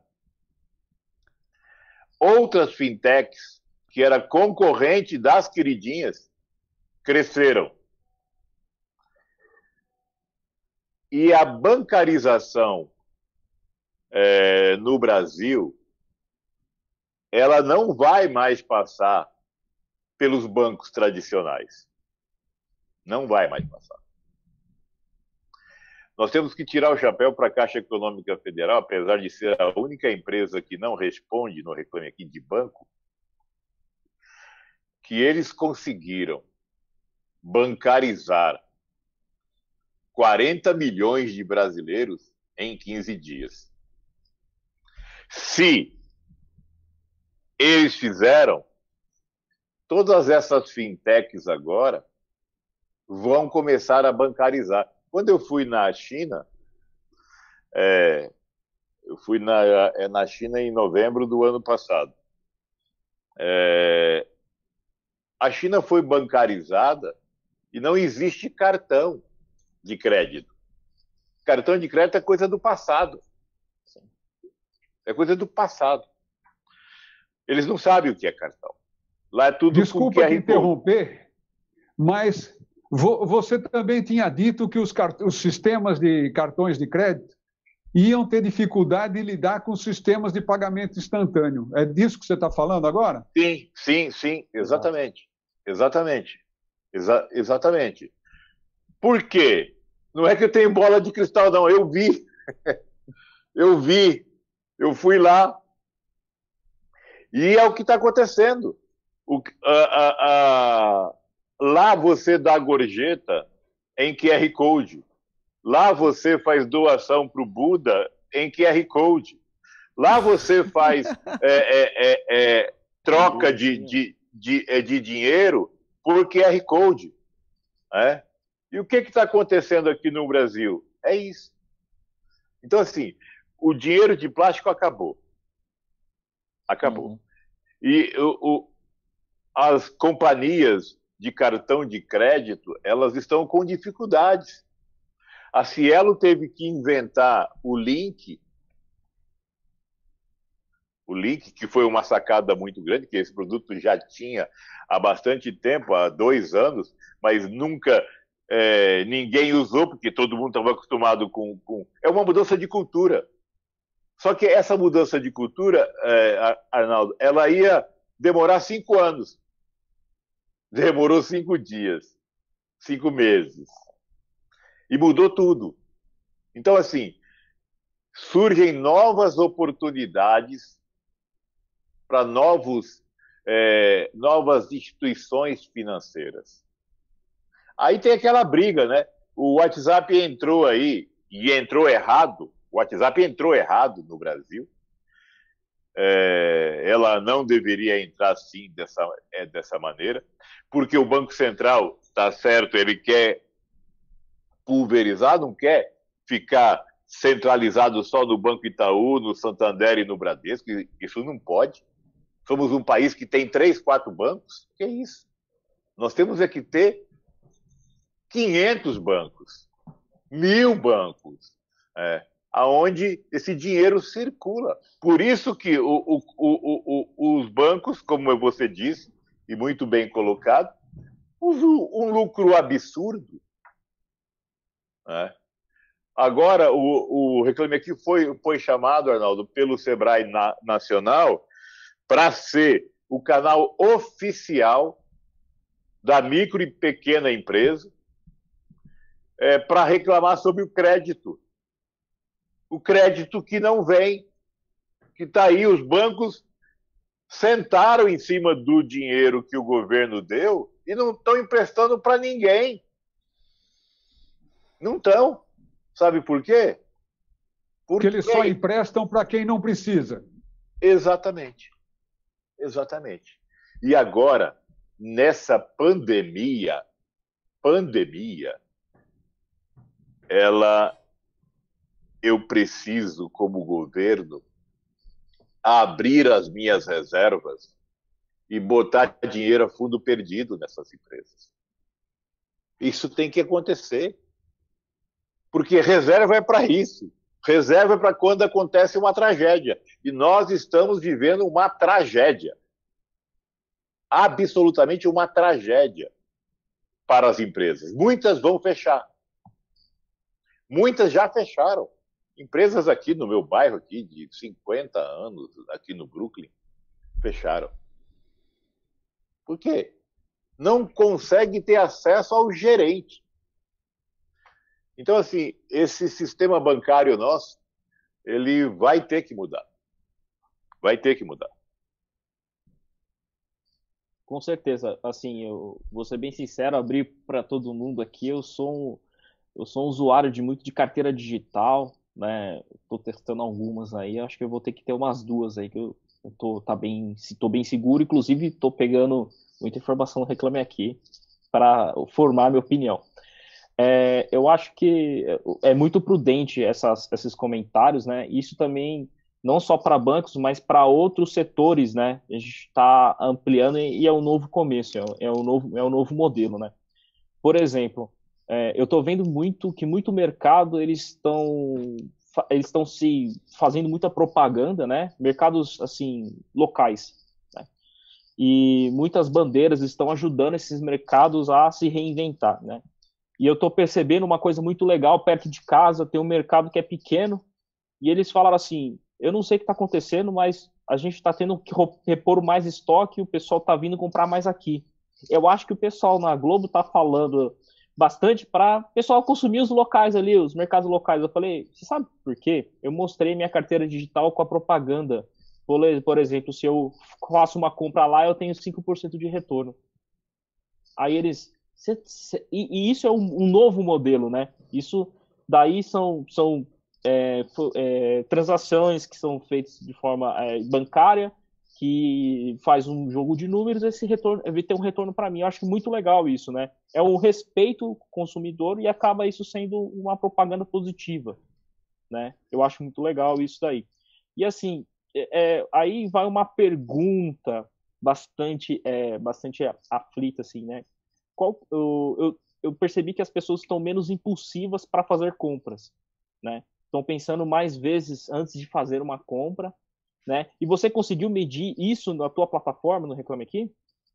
Speaker 8: Outras fintechs que era concorrente das queridinhas cresceram. E a bancarização no Brasil, ela não vai mais passar pelos bancos tradicionais. Não vai mais passar. Nós temos que tirar o chapéu para a Caixa Econômica Federal, apesar de ser a única empresa que não responde no Reclame Aqui de banco, que eles conseguiram bancarizar 40 milhões de brasileiros em 15 dias. Se eles fizeram, todas essas fintechs agora vão começar a bancarizar. Quando eu fui na China, Eu fui na China em novembro do ano passado. A China foi bancarizada e não existe cartão de crédito. Cartão de crédito é coisa do passado. É coisa do passado. Eles não sabem o que é cartão. Lá é tudo
Speaker 7: Desculpa
Speaker 8: com
Speaker 7: te
Speaker 8: QR
Speaker 7: interromper, mas você também tinha dito que os sistemas de cartões de crédito iam ter dificuldade de lidar com sistemas de pagamento instantâneo. É disso que você está falando agora?
Speaker 8: Sim, exatamente. Exatamente. Por quê? Não é que eu tenho bola de cristal, não. Eu vi. Eu fui lá. E é o que está acontecendo. Lá você dá gorjeta em QR Code. Lá você faz doação para o Buda em QR Code. Lá você faz troca de dinheiro por QR Code. E o que está acontecendo aqui no Brasil? É isso. Então, assim, o dinheiro de plástico acabou. Acabou. E as companhias de cartão de crédito, elas estão com dificuldades. A Cielo teve que inventar o Link, que foi uma sacada muito grande, que esse produto já tinha há bastante tempo, há 2 anos, mas nunca ninguém usou, porque todo mundo estava acostumado com... É uma mudança de cultura. Só que essa mudança de cultura, Arnaldo, ela ia demorar 5 anos. Demorou 5 dias, 5 meses. E mudou tudo. Então, assim, surgem novas oportunidades para novas instituições financeiras. Aí tem aquela briga, né? O WhatsApp entrou aí, e entrou errado. O WhatsApp entrou errado no Brasil. Ela não deveria entrar assim, dessa maneira, porque o Banco Central, tá certo, ele quer pulverizar, não quer ficar centralizado só no Banco Itaú, no Santander e no Bradesco. Isso não pode. Somos um país que tem 3, 4 bancos. Que é isso? Nós temos que ter 500 bancos, 1000 bancos, aonde esse dinheiro circula. Por isso que os bancos, como você disse, e muito bem colocado, usam um lucro absurdo. Agora, o Reclame Aqui foi chamado, Arnaldo, pelo Sebrae Nacional para ser o canal oficial da micro e pequena empresa para reclamar sobre o crédito. O crédito que não vem, que está aí. Os bancos sentaram em cima do dinheiro que o governo deu e não estão emprestando para ninguém. Não estão. Sabe por quê?
Speaker 7: Porque eles só emprestam para quem não precisa.
Speaker 8: Exatamente. E agora, nessa pandemia, eu preciso, como governo, abrir as minhas reservas e botar dinheiro a fundo perdido nessas empresas. Isso tem que acontecer. Porque reserva é para isso. Reserva é para quando acontece uma tragédia. E nós estamos vivendo uma tragédia. Absolutamente uma tragédia para as empresas. Muitas vão fechar. Muitas já fecharam. Empresas aqui no meu bairro, aqui, de 50 anos, aqui no Brooklyn, fecharam. Por quê? Não consegue ter acesso ao gerente. Então, assim, esse sistema bancário nosso, ele vai ter que mudar. Vai ter que mudar.
Speaker 5: Com certeza. Assim, eu vou ser bem sincero, abrir para todo mundo aqui, eu sou um usuário muito de carteira digital, né? Estou testando algumas aí, acho que eu vou ter que ter umas 2 aí, que eu tô bem seguro, inclusive estou pegando muita informação no Reclame Aqui para formar minha opinião. Eu acho que é muito prudente esses comentários, né? Isso também não só para bancos, mas para outros setores, né? A gente está ampliando e é um novo começo, é um novo modelo, né? Por exemplo, eu estou vendo muito mercado eles estão se fazendo muita propaganda, né? Mercados assim locais, né? E muitas bandeiras estão ajudando esses mercados a se reinventar, né? E eu estou percebendo uma coisa muito legal perto de casa, tem um mercado que é pequeno e eles falaram assim: eu não sei o que está acontecendo, mas a gente está tendo que repor mais estoque e o pessoal está vindo comprar mais aqui. Eu acho que o pessoal na Globo está falando bastante para o pessoal consumir os locais ali, os mercados locais. Eu falei, você sabe por quê? Eu mostrei minha carteira digital com a propaganda. Por exemplo, se eu faço uma compra lá, eu tenho 5% de retorno. Aí eles... E isso é um novo modelo, né? Isso daí são transações que são feitas de forma bancária, que faz um jogo de números, esse retorno tem um retorno para mim. Eu acho muito legal isso, né? É um respeito ao consumidor e acaba isso sendo uma propaganda positiva, né? Eu acho muito legal isso daí. E assim, aí vai uma pergunta bastante aflita, assim, né? Eu percebi que as pessoas estão menos impulsivas para fazer compras, né? Estão pensando mais vezes antes de fazer uma compra, né? E você conseguiu medir isso na tua plataforma, no Reclame Aqui?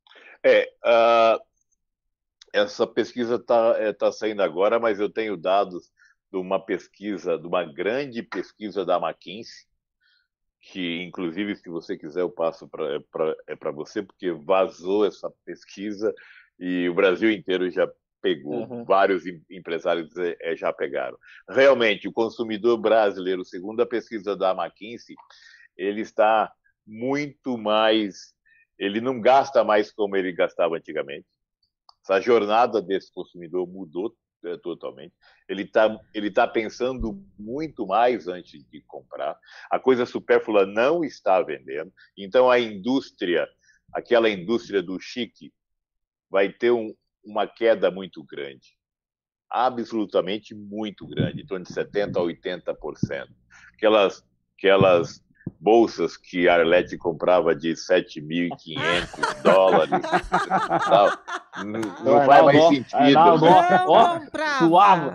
Speaker 8: Essa pesquisa tá saindo agora, mas eu tenho dados de uma pesquisa, de uma grande pesquisa da McKinsey, que, inclusive, se você quiser, eu passo para você, porque vazou essa pesquisa e o Brasil inteiro já pegou, vários empresários já pegaram. Realmente, o consumidor brasileiro, segundo a pesquisa da McKinsey, ele está muito mais... Ele não gasta mais como ele gastava antigamente. Essa jornada desse consumidor mudou totalmente. Ele tá pensando muito mais antes de comprar. A coisa supérflua não está vendendo. Então, a indústria, aquela indústria do chique, vai ter uma queda muito grande. Absolutamente muito grande, em torno de 70% a 80%. Aquelas bolsas que a Arlete comprava de $7.500, tal, não faz mais sentido.
Speaker 4: Não comprava.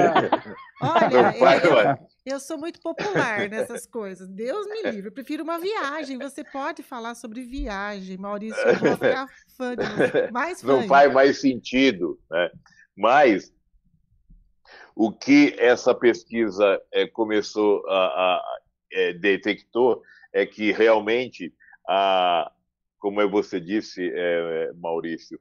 Speaker 4: Olha, eu sou muito popular nessas coisas. Deus me livre. Eu prefiro uma viagem. Você pode falar sobre viagem, Maurício. Eu vou ficar fã de você. Mais fã.
Speaker 8: Não faz mais sentido, né? Mas o que essa pesquisa começou detectou é que realmente, como você disse, Maurício,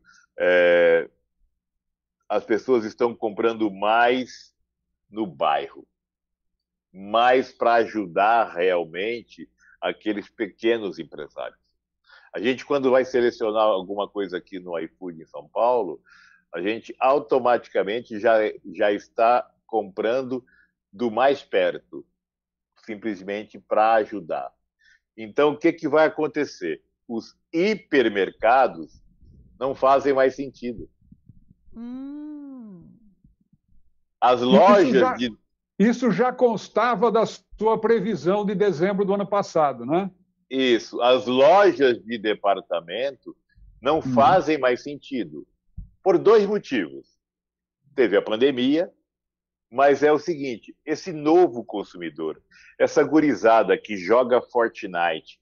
Speaker 8: as pessoas estão comprando mais no bairro, mais para ajudar realmente aqueles pequenos empresários. A gente, quando vai selecionar alguma coisa aqui no iFood em São Paulo, a gente automaticamente já está comprando do mais perto, simplesmente para ajudar. Então, o que vai acontecer? Os hipermercados não fazem mais sentido. As lojas
Speaker 7: Isso já constava da sua previsão de dezembro do ano passado, né?
Speaker 8: Isso. As lojas de departamento não fazem mais sentido. Por dois motivos. Teve a pandemia, mas é o seguinte, esse novo consumidor, essa gurizada que joga Fortnite,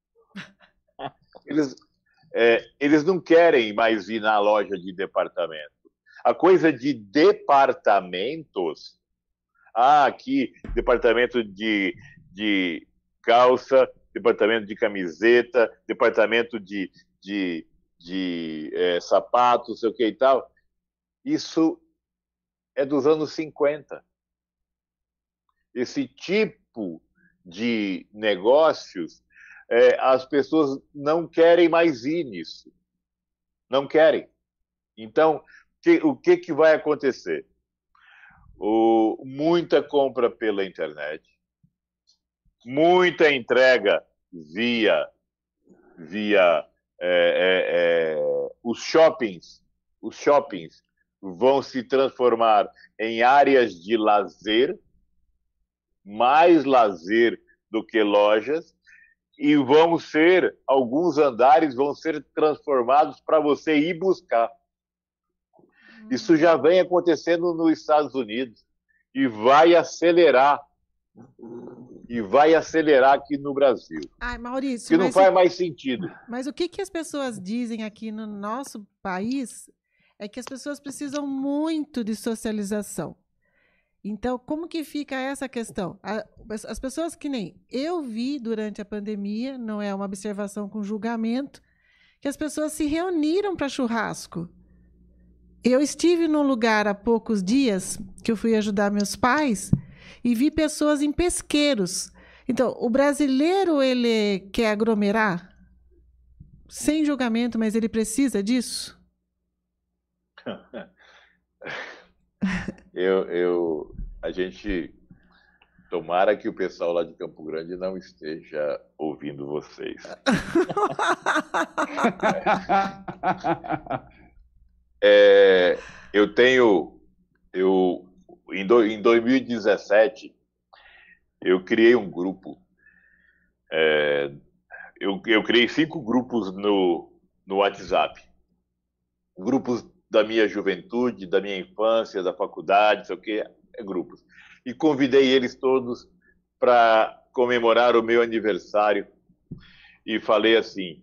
Speaker 8: eles não querem mais ir na loja de departamento. A coisa de departamentos, aqui, departamento de calça, departamento de camiseta, departamento de sapatos, sei o que e tal, isso é dos anos 50. Esse tipo de negócios, as pessoas não querem mais ir nisso. Não querem. Então, o que vai acontecer? Muita compra pela internet, muita entrega via os shoppings vão se transformar em áreas de lazer, mais lazer do que lojas, e alguns andares vão ser transformados para você ir buscar. Isso já vem acontecendo nos Estados Unidos e vai acelerar. E vai acelerar aqui no Brasil.
Speaker 4: Ai, Maurício,
Speaker 8: que não faz mais sentido.
Speaker 4: Mas o que as pessoas dizem aqui no nosso país é que as pessoas precisam muito de socialização. Então, como que fica essa questão? As pessoas que nem eu vi durante a pandemia, não é uma observação com julgamento, que as pessoas se reuniram para churrasco. Eu estive num lugar há poucos dias, que eu fui ajudar meus pais, e vi pessoas em pesqueiros. Então, o brasileiro, ele quer aglomerar? Sem julgamento, mas ele precisa disso?
Speaker 8: A gente... Tomara que o pessoal lá de Campo Grande não esteja ouvindo vocês. Em 2017, eu criei um grupo. Eu criei 5 grupos no WhatsApp. Grupos da minha juventude, da minha infância, da faculdade, sei o quê, grupos. E convidei eles todos para comemorar o meu aniversário. E falei assim,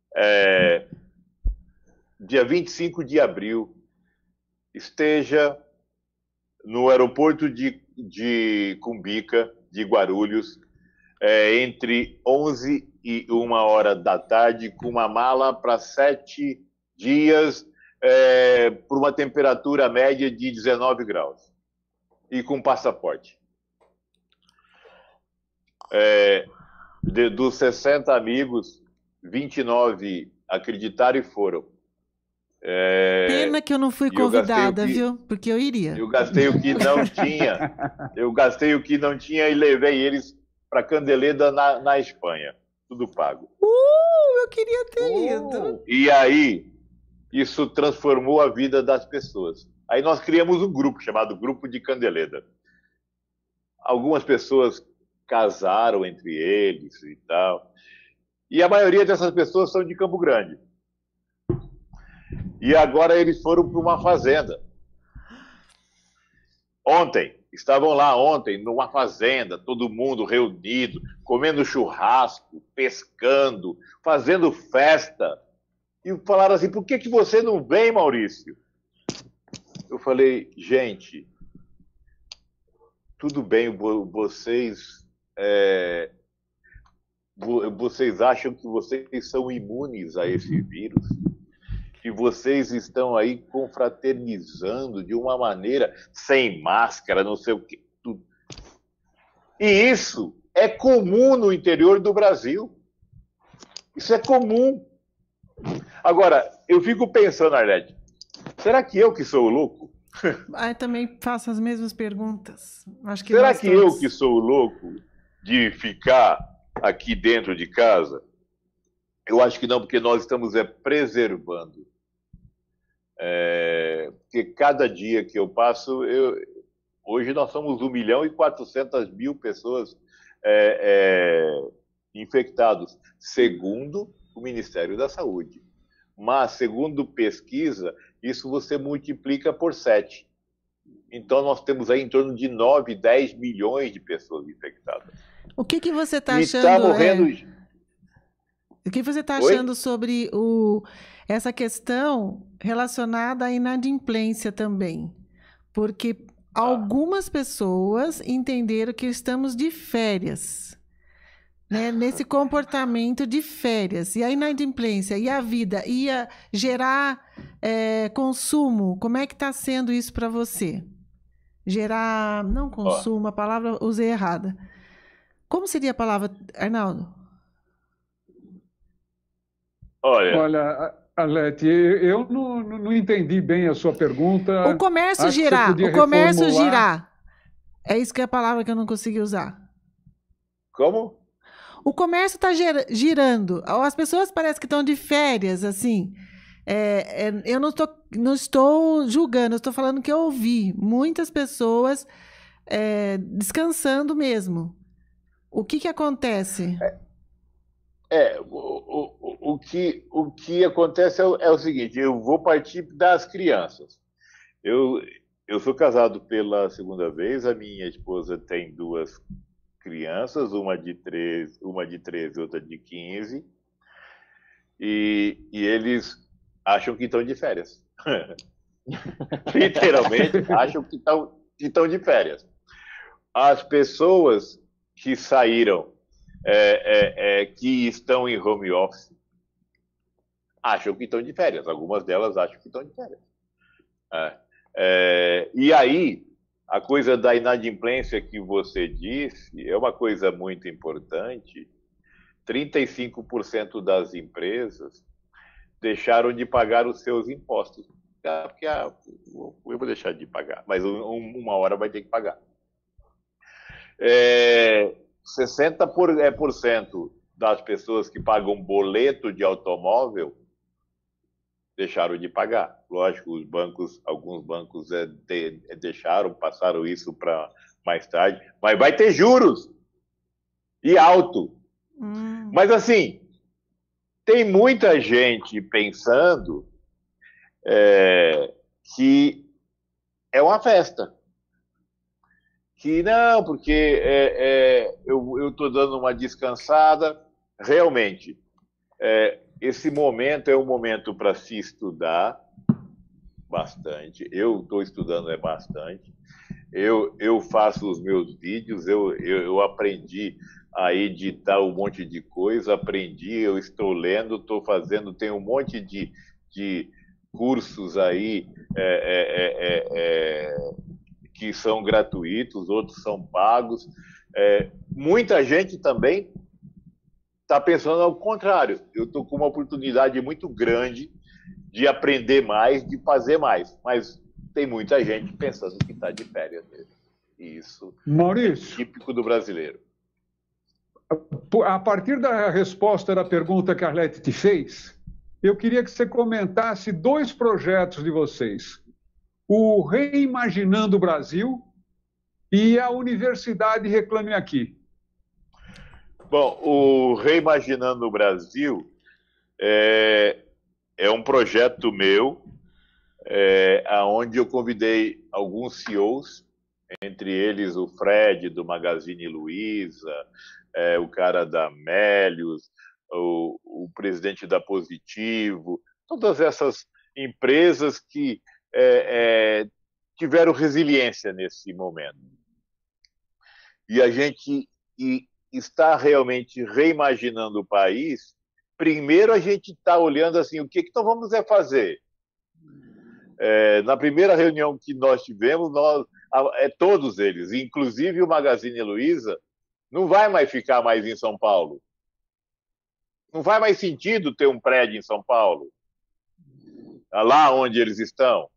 Speaker 8: dia 25 de abril, esteja no aeroporto de Cumbica, de Guarulhos, entre 11 e 1h da tarde, com uma mala para 7 dias, por uma temperatura média de 19 graus. E com passaporte. Dos 60 amigos, 29 acreditaram e foram.
Speaker 4: Pena que eu não fui convidada, viu? Porque eu iria.
Speaker 8: Eu gastei o que não tinha. Eu gastei o que não tinha e levei eles para Candeleda, na Espanha. Tudo pago.
Speaker 4: Eu queria ter ido.
Speaker 8: E aí, isso transformou a vida das pessoas. Aí nós criamos um grupo chamado Grupo de Candeleda. Algumas pessoas casaram entre eles e tal. E a maioria dessas pessoas são de Campo Grande. E agora eles foram para uma fazenda. Estavam lá ontem, numa fazenda, todo mundo reunido, comendo churrasco, pescando, fazendo festa. E falaram assim, por que você não vem, Maurício? Eu falei, gente, tudo bem, vocês acham que vocês são imunes a esse vírus? Que vocês estão aí confraternizando de uma maneira sem máscara, não sei o quê. Tudo. E isso é comum no interior do Brasil. Isso é comum. Agora, eu fico pensando, Arlete, será que eu que sou o louco?
Speaker 4: Eu também faço as mesmas perguntas. Acho que
Speaker 8: será que eu que sou o louco de ficar aqui dentro de casa? Eu acho que não, porque nós estamos preservando. Porque cada dia que eu passo, hoje nós somos 1.400.000 pessoas infectados, segundo o Ministério da Saúde. Mas, segundo pesquisa, isso você multiplica por 7. Então, nós temos aí em torno de 9, 10 milhões de pessoas infectadas.
Speaker 4: O que você está achando?
Speaker 8: Tá morrendo...
Speaker 4: O que você está achando sobre essa questão relacionada à inadimplência também? Porque algumas pessoas entenderam que estamos de férias, né? Nesse comportamento de férias. E a inadimplência e a vida ia gerar consumo. Como é que está sendo isso para você? Gerar... Não consumo, a palavra usei errada. Como seria a palavra, Arnaldo?
Speaker 7: Olha, Arlete, eu não entendi bem a sua pergunta.
Speaker 4: O comércio girar, o comércio girar. É isso que é a palavra que eu não consegui usar.
Speaker 8: Como?
Speaker 4: O comércio está girando. As pessoas parecem que estão de férias, assim. Eu não estou julgando, eu estou falando que eu ouvi muitas pessoas descansando mesmo. O que acontece?
Speaker 8: O que acontece é o seguinte, eu vou partir das crianças. Eu sou casado pela segunda vez, a minha esposa tem 2 crianças, uma de 13 e outra de 15, e eles acham que estão de férias. Literalmente, acham que estão de férias. As pessoas que saíram, que estão em home office, acham que estão de férias. Algumas delas acham que estão de férias. E aí, a coisa da inadimplência que você disse é uma coisa muito importante. 35% das empresas deixaram de pagar os seus impostos. Porque eu vou deixar de pagar, mas uma hora vai ter que pagar. 60% das pessoas que pagam boleto de automóvel deixaram de pagar. Lógico, alguns bancos deixaram, passaram isso para mais tarde, mas vai ter juros e alto. Mas assim, tem muita gente pensando que é uma festa. Que não, porque eu estou dando uma descansada. Realmente, esse momento é um momento para se estudar bastante. Eu estou estudando bastante. Eu faço os meus vídeos, eu aprendi a editar um monte de coisa, eu estou lendo, estou fazendo, tem um monte de cursos aí que são gratuitos, outros são pagos. Muita gente também está pensando ao contrário. Eu estou com uma oportunidade muito grande de aprender mais, de fazer mais, mas tem muita gente pensando que está de férias mesmo. E isso
Speaker 7: Maurício,
Speaker 8: é típico do brasileiro.
Speaker 7: A partir da resposta da pergunta que a Arlete te fez, eu queria que você comentasse 2 projetos de vocês. O Reimaginando o Brasil e a Universidade Reclame Aqui.
Speaker 8: Bom, o Reimaginando o Brasil é um projeto meu, onde eu convidei alguns CEOs, entre eles o Fred, do Magazine Luiza, o cara da Melius, o presidente da Positivo, todas essas empresas que tiveram resiliência nesse momento. E a gente está realmente reimaginando o país. Primeiro, a gente está olhando assim, o que nós vamos fazer? Na primeira reunião que nós tivemos, todos eles, inclusive o Magazine Luiza, não vai mais ficar mais em São Paulo. Não faz mais sentido ter um prédio em São Paulo, lá onde eles estão.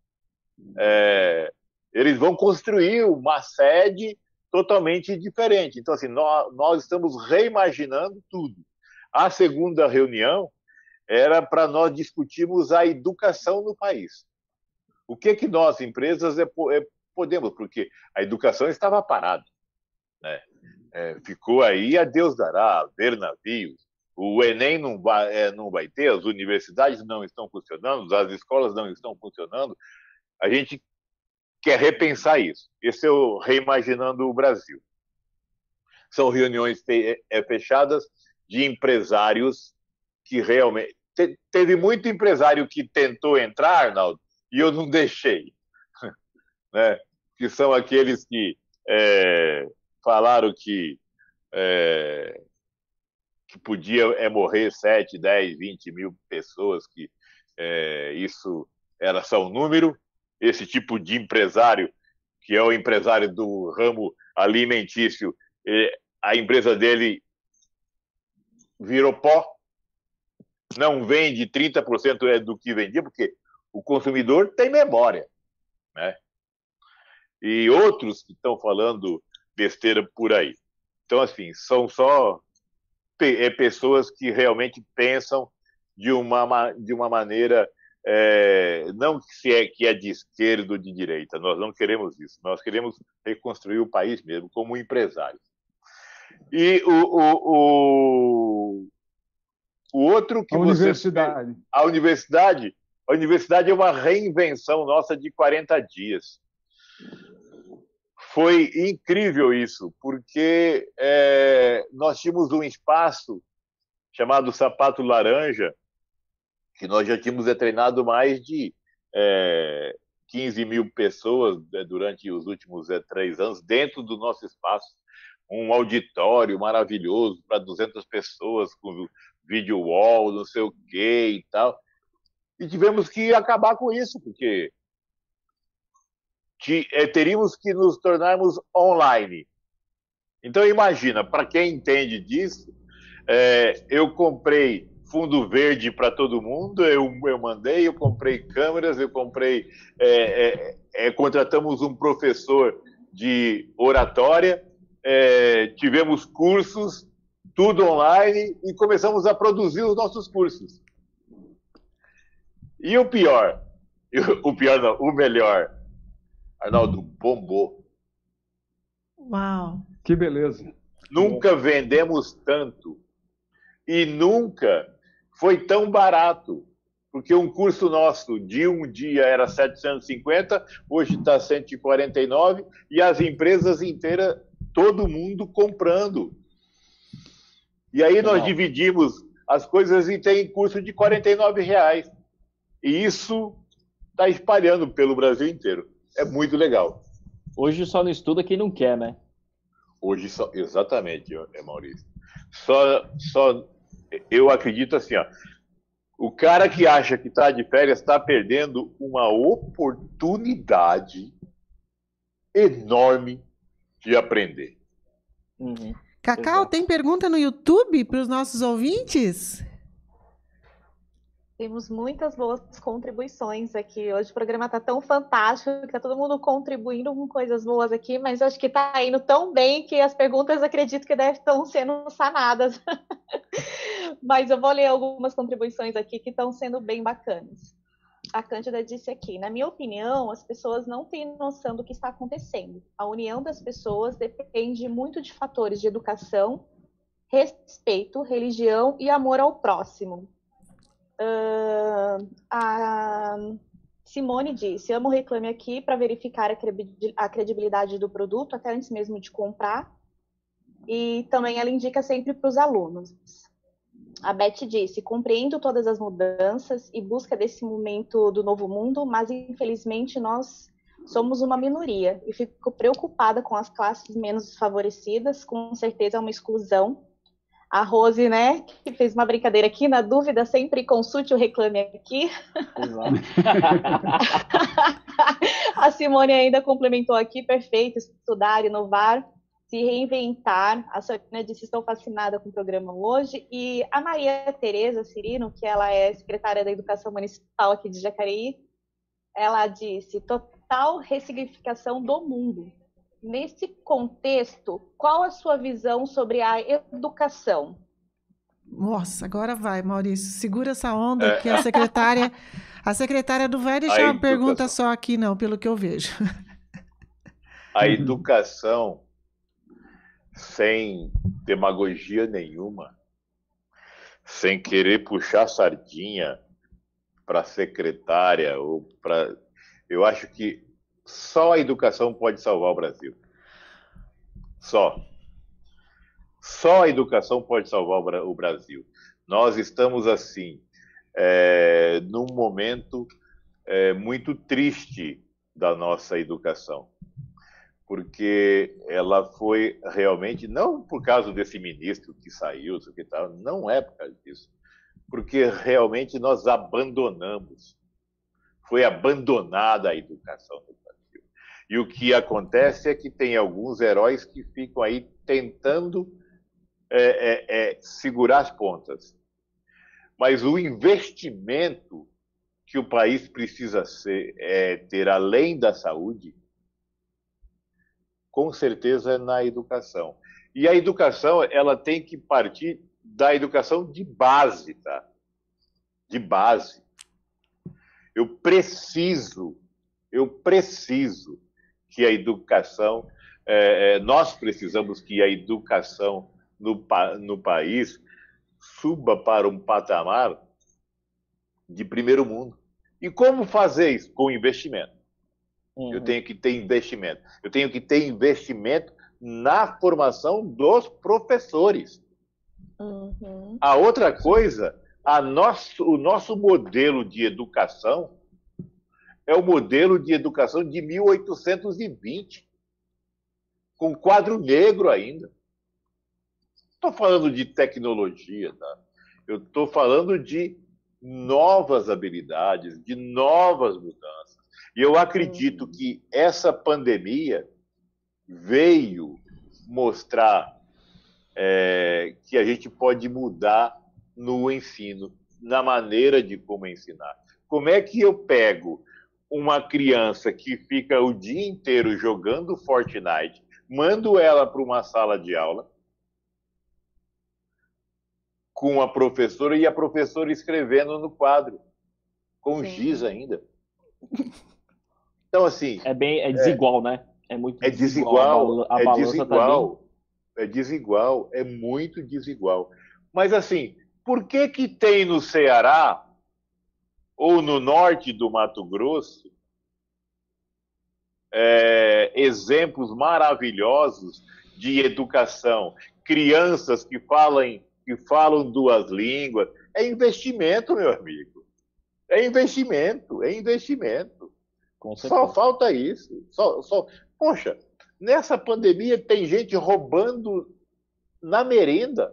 Speaker 8: Eles vão construir uma sede totalmente diferente. Então, assim, nós estamos reimaginando tudo. A segunda reunião era para nós discutirmos a educação no país. O que nós, empresas, podemos, porque a educação estava parada, né? Ficou aí a Deus dará, ver navios. O Enem não vai ter, as universidades não estão funcionando, as escolas não estão funcionando. A gente quer repensar isso. Esse é o Reimaginando o Brasil. São reuniões fechadas de empresários que realmente... Teve muito empresário que tentou entrar, Arnaldo, e eu não deixei. Né? Que são aqueles que falaram que podia morrer 7, 10, 20 mil pessoas, que isso era só um número. Esse tipo de empresário, que é o empresário do ramo alimentício, a empresa dele virou pó, não vende 30% do que vendia, porque o consumidor tem memória, né? E outros que estão falando besteira por aí. Então, assim, são só pessoas que realmente pensam de uma maneira não que é de esquerda ou de direita, nós não queremos isso. Nós queremos reconstruir o país mesmo como empresários. E o outro que
Speaker 7: a universidade.
Speaker 8: A universidade é uma reinvenção nossa de 40 dias. Foi incrível isso, porque nós tínhamos um espaço chamado Sapato Laranja, que nós já tínhamos treinado mais de 15 mil pessoas durante os últimos 3 anos, dentro do nosso espaço. Um auditório maravilhoso para 200 pessoas, com video wall, não sei o quê e tal. E tivemos que acabar com isso, porque teríamos que nos tornarmos online. Então, imagina, para quem entende disso, eu comprei fundo verde para todo mundo, eu mandei, eu comprei câmeras, eu comprei, contratamos um professor de oratória, tivemos cursos, tudo online, e começamos a produzir os nossos cursos. E o pior não, o melhor, Arnaldo, bombou.
Speaker 4: Uau!
Speaker 7: Que beleza.
Speaker 8: Nunca vendemos tanto e nunca foi tão barato, porque um curso nosso de um dia era 750, hoje está 149, e as empresas inteiras, todo mundo comprando. E aí nós dividimos as coisas e tem curso de R$49. E isso está espalhando pelo Brasil inteiro. É muito legal.
Speaker 5: Hoje só não estuda quem não quer, né?
Speaker 8: Hoje só, exatamente, Maurício. Só eu acredito assim, ó, o cara que acha que está de férias está perdendo uma oportunidade enorme de aprender.
Speaker 5: Uhum.
Speaker 4: Cacau, tem pergunta no YouTube para os nossos ouvintes?
Speaker 6: Temos muitas boas contribuições aqui. Hoje o programa está tão fantástico, que está todo mundo contribuindo com coisas boas aqui, mas acho que está indo tão bem que as perguntas acredito que devem estar sendo sanadas. Mas eu vou ler algumas contribuições aqui que estão sendo bem bacanas. A Cândida disse aqui: na minha opinião, as pessoas não têm noção do que está acontecendo. A união das pessoas depende muito de fatores de educação, respeito, religião e amor ao próximo. A Simone disse: amo o Reclame Aqui para verificar a credibilidade do produto até antes mesmo de comprar. E também ela indica sempre para os alunos. A Beth disse: compreendo todas as mudanças e busca desse momento do novo mundo, mas infelizmente nós somos uma minoria e fico preocupada com as classes menos favorecidas, com certeza é uma exclusão. A Rose, né, que fez uma brincadeira aqui, na dúvida sempre consulte o Reclame Aqui. A Simone ainda complementou aqui: perfeito, estudar, inovar, se reinventar. A Sônia disse: estou fascinada com o programa hoje. E a Maria Tereza Cirino, que ela é secretária da Educação Municipal aqui de Jacareí, ela disse: total ressignificação do mundo. Nesse contexto, qual a sua visão sobre a educação?
Speaker 4: Nossa, agora vai, Maurício. Segura essa onda que a secretária não vai deixar uma pergunta só aqui, não, pelo que eu vejo.
Speaker 8: A educação, sem demagogia nenhuma, sem querer puxar sardinha para a secretária ou para... Eu acho que só a educação pode salvar o Brasil. Só a educação pode salvar o Brasil. Nós estamos, assim, num momento muito triste da nossa educação, porque ela foi realmente, não por causa desse ministro que saiu, não é por causa disso, porque realmente nós abandonamos. Foi abandonada a educação do Brasil. E o que acontece é que tem alguns heróis que ficam aí tentando segurar as pontas. Mas o investimento que o país precisa ter, além da saúde, com certeza é na educação. E a educação, ela tem que partir da educação de base, tá? De base. Eu preciso que a educação, nós precisamos que a educação no país suba para um patamar de primeiro mundo. E como fazer isso? Com investimento. Eu tenho que ter investimento. Eu tenho que ter investimento na formação dos professores. A outra coisa, o nosso modelo de educação é o modelo de educação de 1820, com quadro negro ainda. Estou falando de tecnologia, tá? Eu estou falando de novas habilidades, de novas mudanças. E eu acredito que essa pandemia veio mostrar que a gente pode mudar no ensino, na maneira de como ensinar. Como é que eu pego uma criança que fica o dia inteiro jogando Fortnite, mando ela para uma sala de aula com a professora e a professora escrevendo no quadro, com giz ainda. Então, assim...
Speaker 5: É desigual, né? É muito
Speaker 8: desigual.
Speaker 5: A balança
Speaker 8: É desigual, é muito desigual. Mas, assim, por que tem no Ceará ou no norte do Mato Grosso exemplos maravilhosos de educação? Crianças que falam duas línguas. É investimento, meu amigo. É investimento. Só falta isso. Poxa, nessa pandemia tem gente roubando na merenda.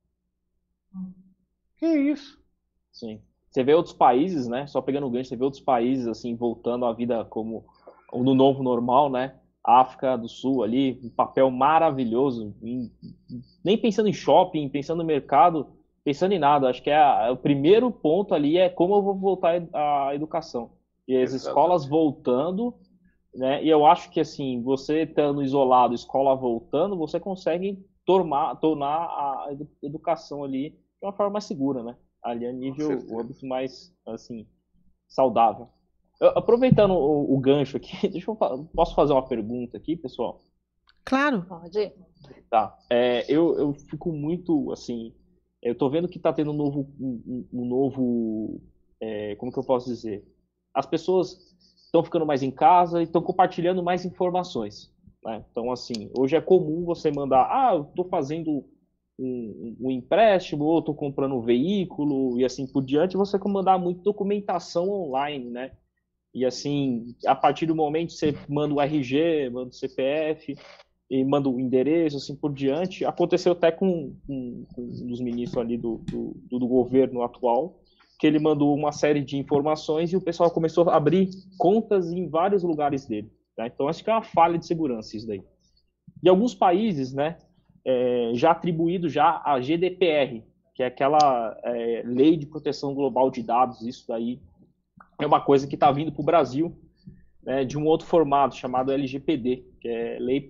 Speaker 8: Que isso?
Speaker 5: Sim. Você vê outros países, né? Só pegando o gancho, você vê outros países assim voltando à vida como no novo normal, né? África do Sul ali, um papel maravilhoso. Nem pensando em shopping, pensando no mercado, pensando em nada. Acho que o primeiro ponto ali é como eu vou voltar à educação. E as escolas voltando, né? E eu acho que assim, você estando isolado, escola voltando, você consegue tornar a educação ali de uma forma mais segura, né? Ali a nível âmbito mais assim saudável. Aproveitando o gancho aqui, posso fazer uma pergunta aqui, pessoal?
Speaker 4: Claro.
Speaker 6: Pode.
Speaker 5: Tá. Eu fico muito assim, eu tô vendo que tá tendo um novo como que eu posso dizer? As pessoas estão ficando mais em casa e estão compartilhando mais informações, né? Então, assim, hoje é comum você mandar, eu estou fazendo um empréstimo, ou estou comprando um veículo, e assim por diante, você mandar muita documentação online, né? E assim, a partir do momento que você manda o RG, manda o CPF, e manda o endereço, assim por diante. Aconteceu até com um dos ministros ali do governo atual, que ele mandou uma série de informações e o pessoal começou a abrir contas em vários lugares dele, tá? Então, acho que é uma falha de segurança isso daí. E alguns países, né, já atribuído já a GDPR, que é aquela Lei de Proteção Global de Dados, isso daí é uma coisa que está vindo para o Brasil, né, de um outro formato chamado LGPD, que é Lei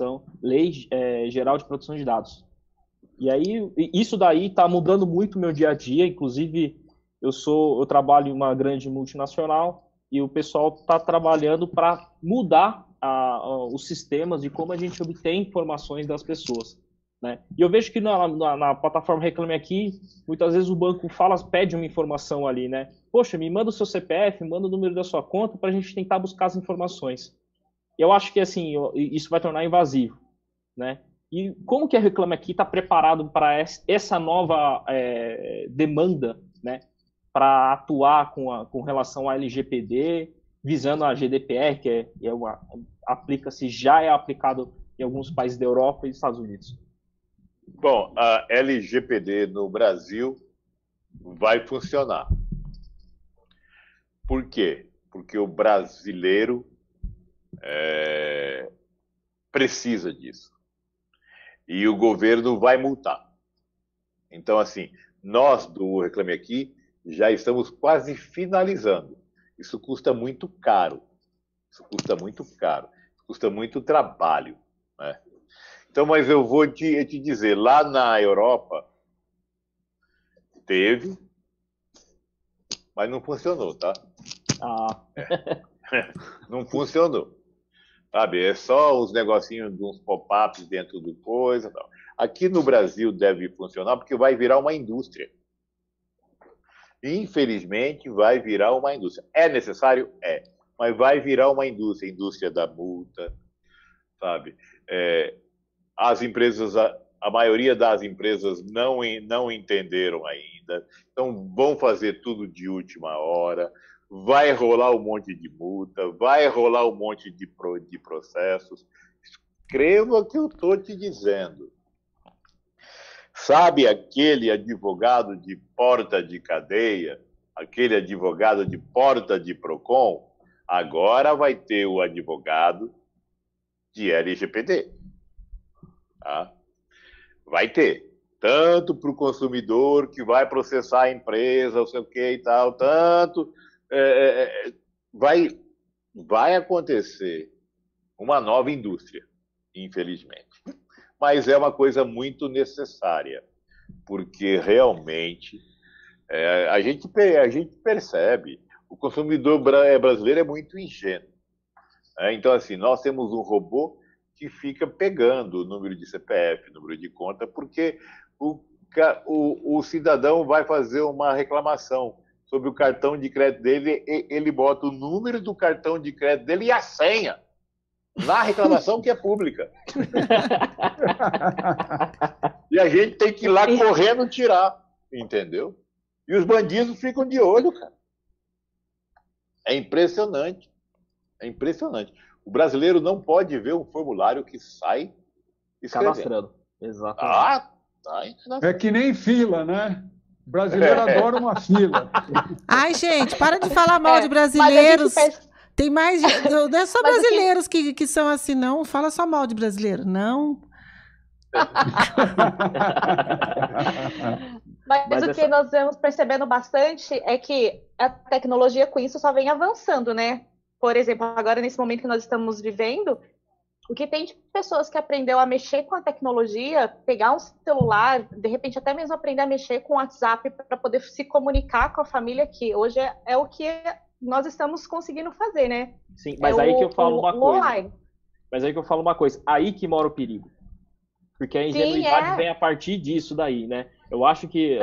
Speaker 5: Geral de Proteção de Dados. E aí, isso daí está mudando muito o meu dia a dia, inclusive eu trabalho em uma grande multinacional e o pessoal está trabalhando para mudar os sistemas de como a gente obtém informações das pessoas, né? E eu vejo que na plataforma Reclame Aqui, muitas vezes o banco pede uma informação ali, né? Poxa, me manda o seu CPF, manda o número da sua conta para a gente tentar buscar as informações. E eu acho que assim, isso vai tornar invasivo, né? E como que a Reclame Aqui está preparado para essa nova demanda, né? Para atuar com relação à LGPD, visando a GDPR, que já é aplicado em alguns países da Europa e Estados Unidos.
Speaker 8: Bom, a LGPD no Brasil vai funcionar. Por quê? Porque o brasileiro precisa disso. E o governo vai multar. Então, assim, nós do Reclame Aqui já estamos quase finalizando. Isso custa muito caro. Custa muito trabalho, né? Então, mas eu vou te dizer, lá na Europa teve, mas não funcionou, tá? Não funcionou. Sabe, é só os negocinhos de uns pop-ups dentro do coisa. Tal. Aqui no Brasil deve funcionar porque vai virar uma indústria. Infelizmente, vai virar uma indústria. É necessário? É. Mas vai virar uma indústria. Indústria da multa, sabe? As empresas, a maioria das empresas não entenderam ainda. Então, vão fazer tudo de última hora. Vai rolar um monte de multa, vai rolar um monte de processos. Escreva o que eu estou te dizendo. Sabe aquele advogado de porta de cadeia, aquele advogado de porta de PROCON? Agora vai ter o advogado de LGPD. Tá? Vai ter. Tanto para o consumidor que vai processar a empresa, não sei o que e tal, tanto... vai acontecer uma nova indústria, infelizmente. Mas é uma coisa muito necessária, porque realmente a gente percebe, o consumidor brasileiro é muito ingênuo. Então, assim, nós temos um robô que fica pegando o número de CPF, número de conta, porque o cidadão vai fazer uma reclamação sobre o cartão de crédito dele, ele bota o número do cartão de crédito dele e a senha na reclamação que é pública. E a gente tem que ir lá correndo tirar, entendeu? E os bandidos ficam de olho, cara. É impressionante. É impressionante. O brasileiro não pode ver um formulário que sai escrevendo.
Speaker 9: Cadastrando. Exatamente.
Speaker 7: É que nem fila, né? O brasileiro adora uma fila.
Speaker 4: Ai, gente, para de falar mal de brasileiros. Tem mais... Não é só brasileiros que são assim, não. Fala só mal de brasileiro, não.
Speaker 6: Mas o que nós vemos percebendo bastante é que a tecnologia com isso só vem avançando, né? Por exemplo, agora nesse momento que nós estamos vivendo, o que tem de pessoas que aprendeu a mexer com a tecnologia, pegar um celular, de repente até mesmo aprender a mexer com o WhatsApp para poder se comunicar com a família, que hoje é o que nós estamos conseguindo fazer, né?
Speaker 9: Sim, mas aí que eu falo uma coisa. Mas aí que eu falo uma coisa, aí que mora o perigo. Porque a ingenuidade vem a partir disso daí, né? Eu acho que,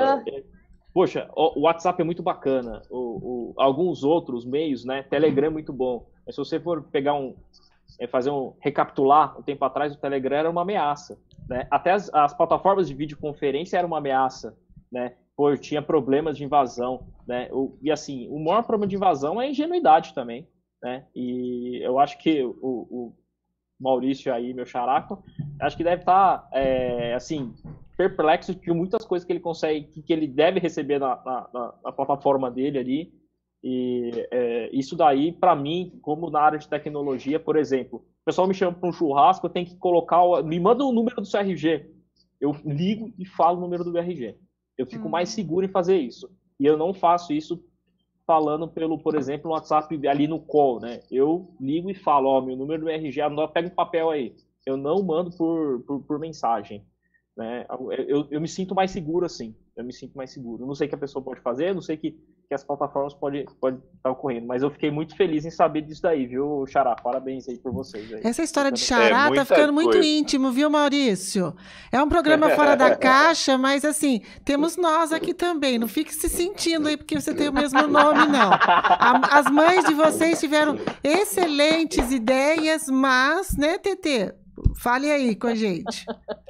Speaker 9: poxa, o WhatsApp é muito bacana, alguns outros meios, né? Telegram é muito bom. Mas se você for pegar recapitular, um tempo atrás o Telegram era uma ameaça, né? Até as plataformas de videoconferência eram uma ameaça, né? Tinha problemas de invasão, né? E assim, o maior problema de invasão é a ingenuidade também, né? E eu acho que o Maurício aí, meu characo, acho que deve estar, assim, perplexo de muitas coisas que ele consegue, que ele deve receber na plataforma dele ali. E isso daí, para mim, como na área de tecnologia, por exemplo, o pessoal me chama para um churrasco, eu tenho que colocar, me manda o número do seu RG. Eu ligo e falo o número do RG. Eu fico mais seguro em fazer isso. E eu não faço isso falando por exemplo, no WhatsApp ali no call, né? Eu ligo e falo, meu número do RG, pega um papel aí. Eu não mando por mensagem, né? Eu me sinto mais seguro assim. Eu me sinto mais seguro. Eu não sei o que a pessoa pode fazer, eu não sei o que as plataformas podem estar ocorrendo, mas eu fiquei muito feliz em saber disso daí, viu, Xará? Parabéns aí por vocês. Aí.
Speaker 4: Essa história de Xará tá ficando muito íntimo, viu, Maurício? É um programa fora da caixa, mas assim, temos nós aqui também. Não fique se sentindo aí porque você tem o mesmo nome, não. As mães de vocês tiveram excelentes ideias, mas, né, Tetê? Fale aí com a gente.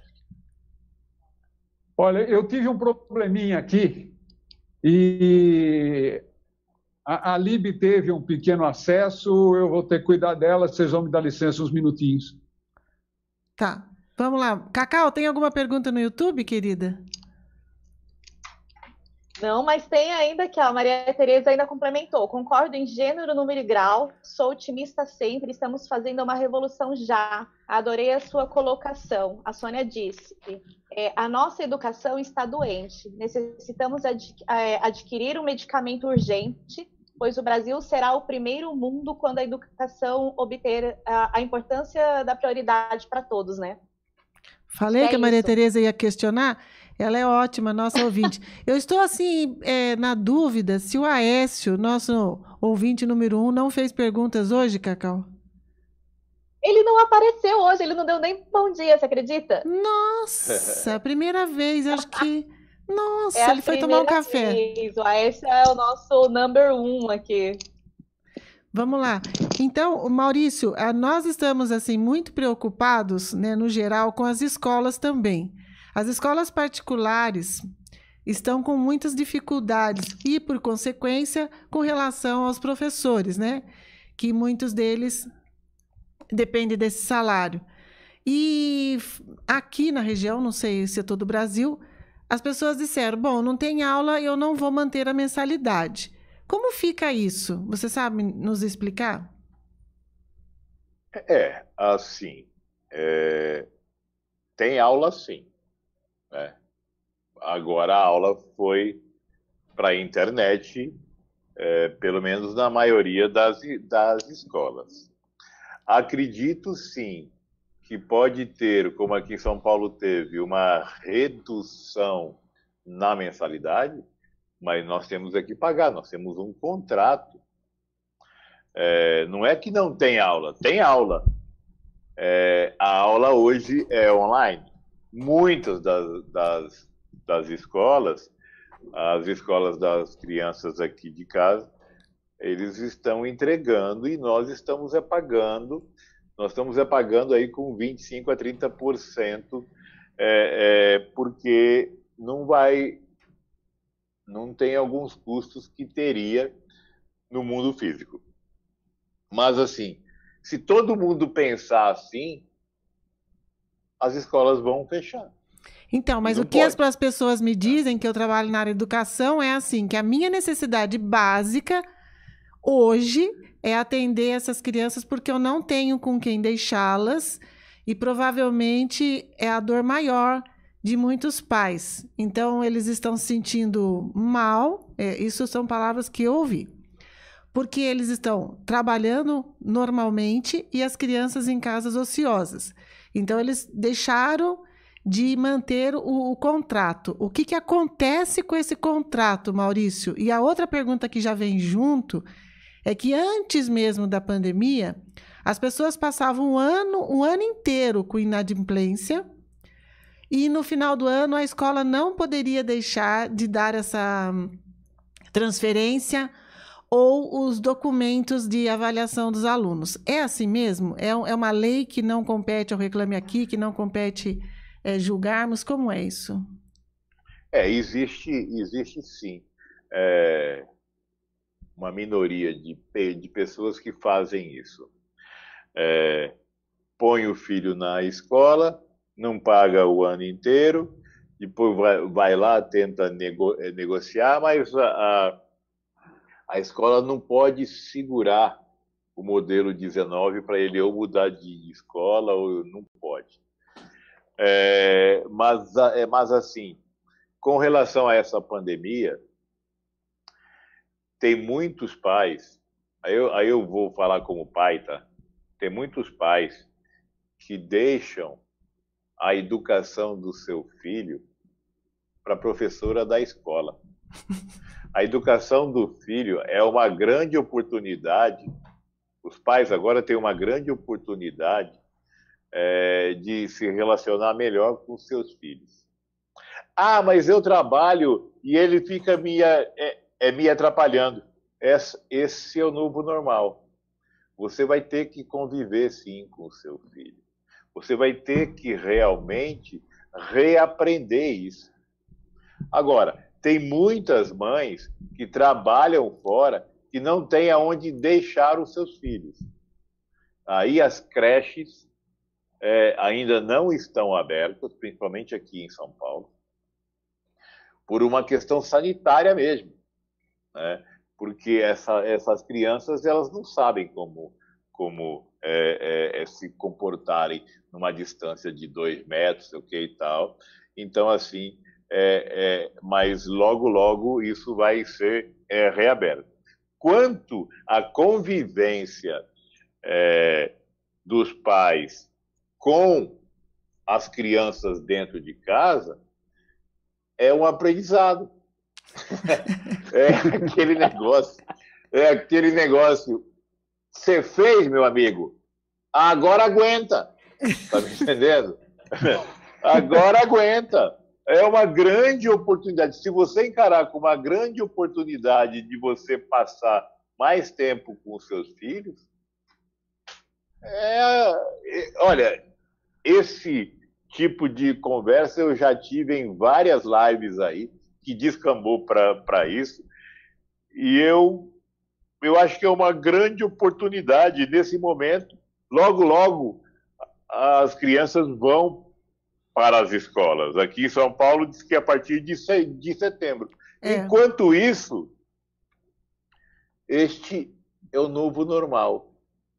Speaker 7: Olha, eu tive um probleminha aqui e a Lib teve um pequeno acesso, eu vou ter que cuidar dela, vocês vão me dar licença uns minutinhos.
Speaker 4: Tá, vamos lá. Cacau, tem alguma pergunta no YouTube, querida?
Speaker 6: Não, mas tem ainda que a Maria Tereza ainda complementou. Concordo em gênero, número e grau. Sou otimista sempre. Estamos fazendo uma revolução já. Adorei a sua colocação. A Sônia disse: a nossa educação está doente. Necessitamos adquirir um medicamento urgente, pois o Brasil será o primeiro mundo quando a educação obter a importância da prioridade para todos, né?
Speaker 4: Falei que a Maria Tereza ia questionar. Ela é ótima, nossa ouvinte. Eu estou, assim, na dúvida se o Aécio, nosso ouvinte número 1, não fez perguntas hoje, Cacau.
Speaker 6: Ele não apareceu hoje, ele não deu nem bom dia, você acredita?
Speaker 4: Nossa, primeira vez, acho que... Nossa,
Speaker 6: É
Speaker 4: ele foi tomar um café.
Speaker 6: Vez. Esse é o nosso number 1 aqui.
Speaker 4: Vamos lá. Então, Maurício, nós estamos, assim, muito preocupados, né, no geral, com as escolas também. As escolas particulares estão com muitas dificuldades e, por consequência, com relação aos professores, né? Que muitos deles dependem desse salário. E aqui na região, não sei se é todo o Brasil, as pessoas disseram, bom, não tem aula, eu não vou manter a mensalidade. Como fica isso? Você sabe nos explicar?
Speaker 8: Assim, tem aula sim, né? Agora a aula foi para a internet, pelo menos na maioria das escolas. Acredito sim que pode ter, como aqui em São Paulo teve, uma redução na mensalidade, mas nós temos que pagar, nós temos um contrato. Não é que não tem aula, tem aula. A aula hoje é online. Muitas das escolas, as escolas das crianças aqui de casa, eles estão entregando e nós estamos pagando. Nós estamos pagando aí com 25% a 30%, porque não tem alguns custos que teria no mundo físico. Mas, assim, se todo mundo pensar assim, as escolas vão fechar.
Speaker 4: Então, mas o que as pessoas me dizem, que eu trabalho na área de educação, é assim, que a minha necessidade básica hoje é atender essas crianças porque eu não tenho com quem deixá-las e provavelmente é a dor maior de muitos pais. Então, eles estão se sentindo mal, isso são palavras que eu ouvi, porque eles estão trabalhando normalmente e as crianças em casas ociosas. Então, eles deixaram de manter o contrato. O que acontece com esse contrato, Maurício? E a outra pergunta que já vem junto é que antes mesmo da pandemia, as pessoas passavam um ano inteiro com inadimplência e no final do ano a escola não poderia deixar de dar essa transferência ou os documentos de avaliação dos alunos. É assim mesmo? É uma lei que não compete ao Reclame Aqui, que não compete julgarmos? Como é isso?
Speaker 8: Existe sim. Uma minoria de pessoas que fazem isso. Põe o filho na escola, não paga o ano inteiro, depois vai lá, tenta negociar, mas a escola não pode segurar o modelo 19 para ele ou mudar de escola ou não pode. Mas assim, com relação a essa pandemia, tem muitos pais, aí eu vou falar como pai, tá? Tem muitos pais que deixam a educação do seu filho para a professora da escola. A educação do filho é uma grande oportunidade, os pais agora têm uma grande oportunidade de se relacionar melhor com seus filhos. Ah, mas eu trabalho e ele fica me atrapalhando. Esse é o novo normal. Você vai ter que conviver, sim, com o seu filho. Você vai ter que realmente reaprender isso. Agora, tem muitas mães que trabalham fora que não têm aonde deixar os seus filhos. Aí as creches ainda não estão abertas, principalmente aqui em São Paulo, por uma questão sanitária mesmo, né? Porque essas crianças elas não sabem como se comportarem numa distância de 2 metros, ok, e tal. Então, assim, mas logo isso vai ser reaberto. Quanto à convivência dos pais com as crianças dentro de casa, é um aprendizado. É aquele negócio. Você fez, meu amigo, agora aguenta. Tá me entendendo? Agora aguenta. É uma grande oportunidade. Se você encarar como uma grande oportunidade de você passar mais tempo com os seus filhos, olha, esse tipo de conversa eu já tive em várias lives aí, que descambou para isso, e eu acho que é uma grande oportunidade nesse momento. Logo, logo, as crianças vão para as escolas. Aqui em São Paulo diz que a partir de setembro. Enquanto isso, este é o novo normal.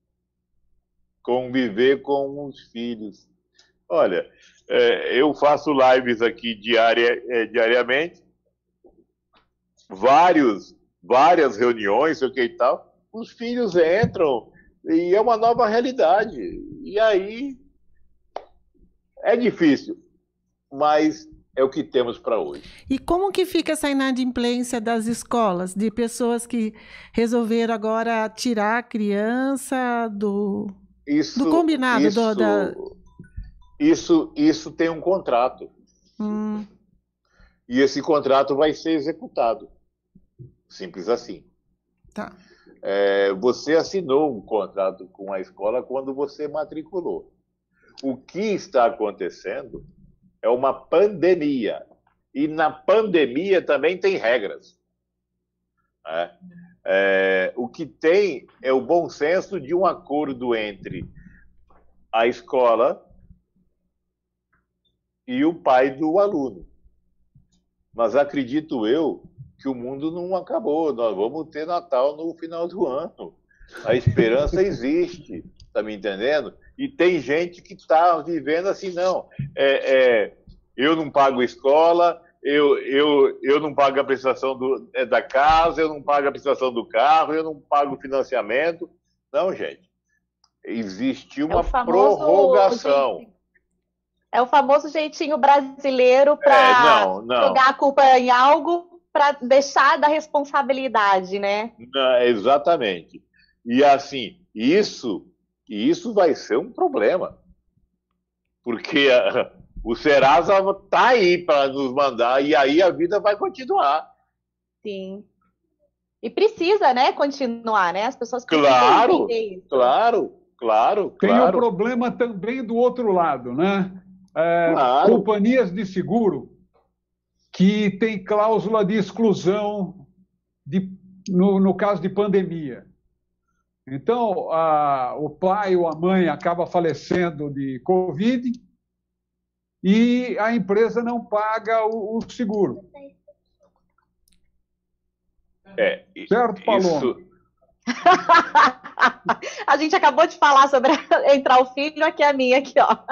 Speaker 8: Conviver com os filhos. Olha, eu faço lives aqui diariamente, várias reuniões, sei o que e tal. Os filhos entram e é uma nova realidade. E aí é difícil, mas é o que temos para hoje.
Speaker 4: E como que fica essa inadimplência das escolas, de pessoas que resolveram agora tirar a criança do combinado?
Speaker 8: Isso tem um contrato. E esse contrato vai ser executado. Simples assim.
Speaker 4: Tá.
Speaker 8: Você assinou um contrato com a escola quando você matriculou. O que está acontecendo é uma pandemia. E na pandemia também tem regras. O que tem é o bom senso de um acordo entre a escola e o pai do aluno. Mas acredito eu que o mundo não acabou. Nós vamos ter Natal no final do ano. A esperança existe. Está me entendendo? E tem gente que está vivendo assim, não. Eu não pago escola, eu não pago a prestação da casa, eu não pago a prestação do carro, eu não pago o financiamento. Não, gente. Existe uma prorrogação.
Speaker 6: É o famoso jeitinho brasileiro para jogar a culpa em algo para deixar da responsabilidade, né?
Speaker 8: Não, exatamente. E assim, isso vai ser um problema. Porque o Serasa está aí para nos mandar e aí a vida vai continuar.
Speaker 6: Sim. E precisa, né, continuar, né? As pessoas
Speaker 8: precisam
Speaker 6: entender isso.
Speaker 8: Claro.
Speaker 7: Tem um problema também do outro lado, né? Companhias de seguro que têm cláusula de exclusão no caso de pandemia. Então, o pai ou a mãe acaba falecendo de Covid e a empresa não paga o seguro. Certo, Paloma?
Speaker 6: A gente acabou de falar sobre entrar o filho, aqui é a minha, aqui, ó.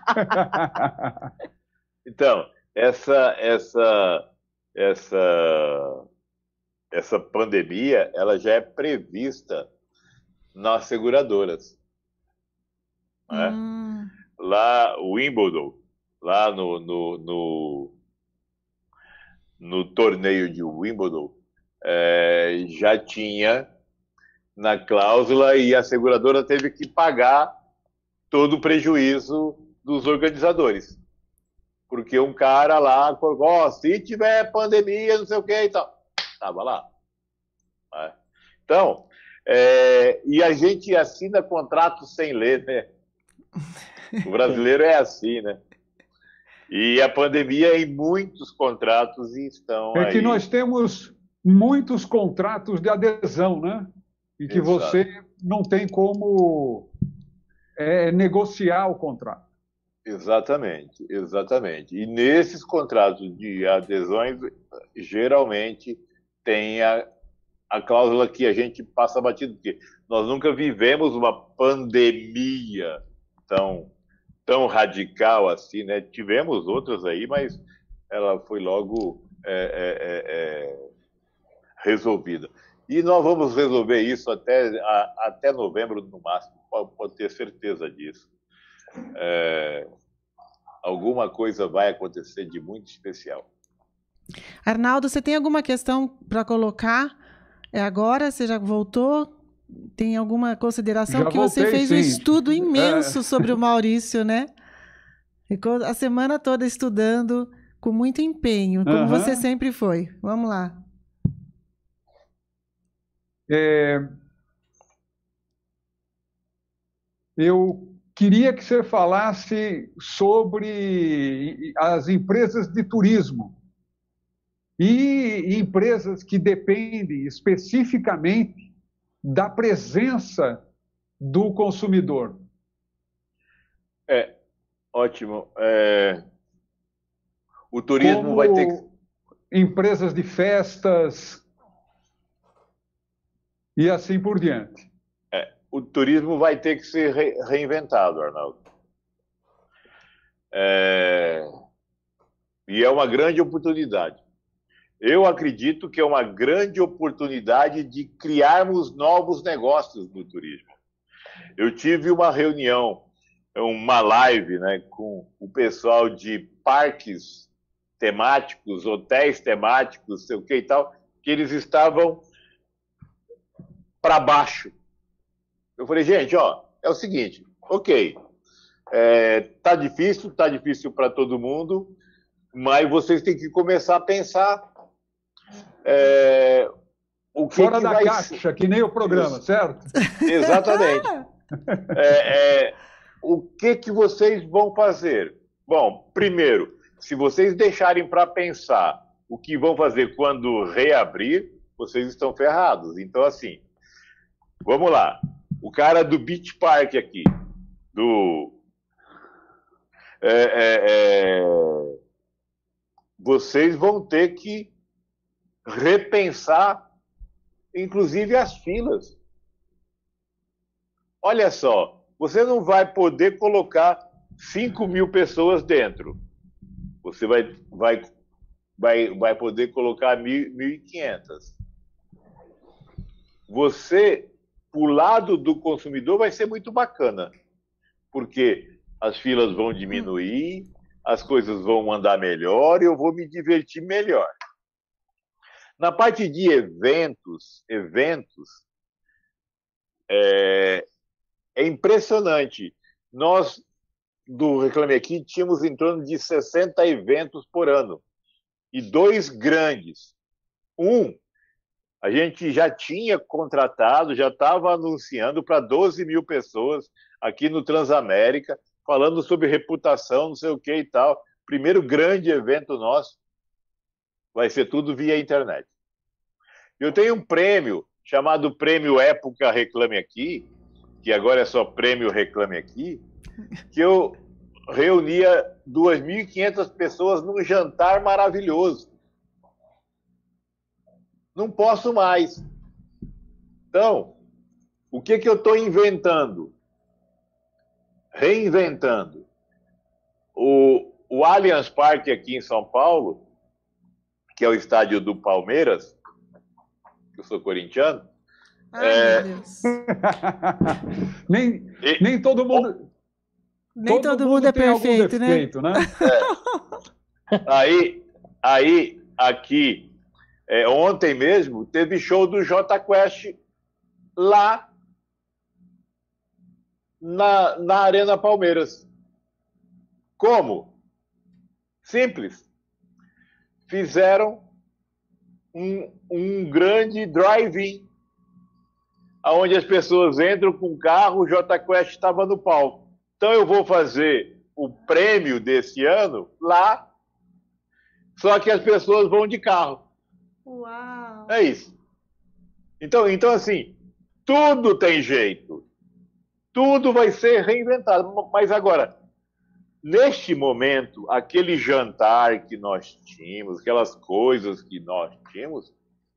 Speaker 8: Então, essa pandemia, ela já é prevista nas seguradoras. Né? Lá, o Wimbledon, lá no torneio de Wimbledon, já tinha na cláusula e a seguradora teve que pagar todo o prejuízo dos organizadores. Porque um cara lá falou, se tiver pandemia, não sei o que e tal. Estava lá. Né? Então, e a gente assina contrato sem ler, né? O brasileiro é assim, né? E a pandemia em muitos contratos estão aí.
Speaker 7: É que nós temos muitos contratos de adesão, né? E que você não tem como negociar o contrato.
Speaker 8: Exatamente. E nesses contratos de adesões, geralmente tem a cláusula que a gente passa batido, porque nós nunca vivemos uma pandemia tão radical assim, né? Tivemos outras aí, mas ela foi logo resolvida. E nós vamos resolver isso até novembro, no máximo, pode ter certeza disso. Alguma coisa vai acontecer de muito especial.
Speaker 4: Arnaldo, você tem alguma questão para colocar agora? Você já voltou? Tem alguma consideração?
Speaker 7: Já
Speaker 4: Porque você
Speaker 7: voltei,
Speaker 4: fez um
Speaker 7: sim.
Speaker 4: estudo imenso sobre o Maurício, né? Ficou a semana toda estudando com muito empenho, como você sempre foi. Vamos lá.
Speaker 7: Eu queria que você falasse sobre as empresas de turismo e empresas que dependem especificamente da presença do consumidor.
Speaker 8: Ótimo. O turismo
Speaker 7: Como
Speaker 8: vai ter que...
Speaker 7: empresas de festas e assim por diante.
Speaker 8: O turismo vai ter que ser reinventado, Arnaldo. E é uma grande oportunidade. Eu acredito que é uma grande oportunidade de criarmos novos negócios no turismo. Eu tive uma reunião, uma live, né, com o pessoal de parques temáticos, hotéis temáticos, sei o que e tal, que eles estavam para baixo. Eu falei, gente, ó, é o seguinte, ok, tá difícil para todo mundo, mas vocês têm que começar a pensar o que
Speaker 7: fora
Speaker 8: que
Speaker 7: da
Speaker 8: vai
Speaker 7: caixa,
Speaker 8: ser.
Speaker 7: que nem o programa, certo?
Speaker 8: Exatamente. O que vocês vão fazer? Bom, primeiro, se vocês deixarem para pensar o que vão fazer quando reabrir, vocês estão ferrados. Então, assim, vamos lá. O cara do Beach Park aqui, vocês vão ter que repensar, inclusive, as filas. Olha só, você não vai poder colocar 5.000 pessoas dentro. Você vai poder colocar 1.500. Você, pro lado do consumidor, vai ser muito bacana, porque as filas vão diminuir, as coisas vão andar melhor e eu vou me divertir melhor. Na parte de eventos, é impressionante. Nós, do Reclame Aqui, tínhamos em torno de 60 eventos por ano. E 2 grandes. A gente já tinha contratado, já estava anunciando para 12.000 pessoas aqui no Transamérica, falando sobre reputação, não sei o que e tal. Primeiro grande evento nosso vai ser tudo via internet. Eu tenho um prêmio chamado Prêmio Época Reclame Aqui, que agora é só Prêmio Reclame Aqui, que eu reunia 2.500 pessoas num jantar maravilhoso. Não posso mais. Então, o que eu estou inventando? Reinventando. O Allianz Parque aqui em São Paulo, que é o estádio do Palmeiras, que eu sou corintiano.
Speaker 4: Ai, meu Deus.
Speaker 7: nem todo mundo...
Speaker 4: Nem todo mundo é perfeito, né?
Speaker 7: Defeito, né?
Speaker 8: Aqui, ontem mesmo, teve show do Jota Quest lá na Arena Palmeiras. Como? Simples. Fizeram um grande drive-in, onde as pessoas entram com o carro, o Jota Quest estava no palco. Então eu vou fazer o prêmio desse ano lá, só que as pessoas vão de carro.
Speaker 4: Uau!
Speaker 8: É isso. Então assim, tudo tem jeito. Tudo vai ser reinventado. Mas agora, neste momento, aquele jantar que nós tínhamos, aquelas coisas que nós tínhamos,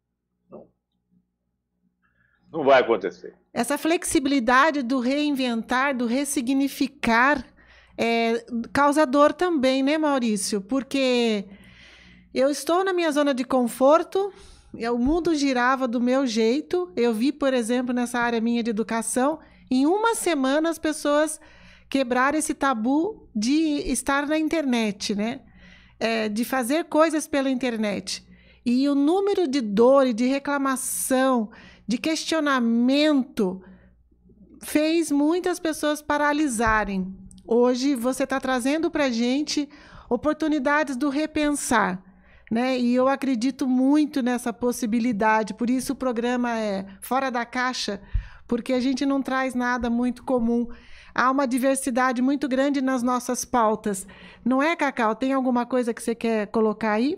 Speaker 8: não vai acontecer.
Speaker 4: Essa flexibilidade do reinventar, do ressignificar, causa dor também, né, Maurício? Porque eu estou na minha zona de conforto, o mundo girava do meu jeito. Eu vi, por exemplo, nessa área minha de educação, em uma semana as pessoas quebraram esse tabu de estar na internet, né? de fazer coisas pela internet. E o número de dor e de reclamação, de questionamento, fez muitas pessoas paralisarem. Hoje você está trazendo para a gente oportunidades do repensar, né? E eu acredito muito nessa possibilidade, por isso o programa é Fora da Caixa, porque a gente não traz nada muito comum. Há uma diversidade muito grande nas nossas pautas. Não é, Cacau? Tem alguma coisa que você quer colocar aí?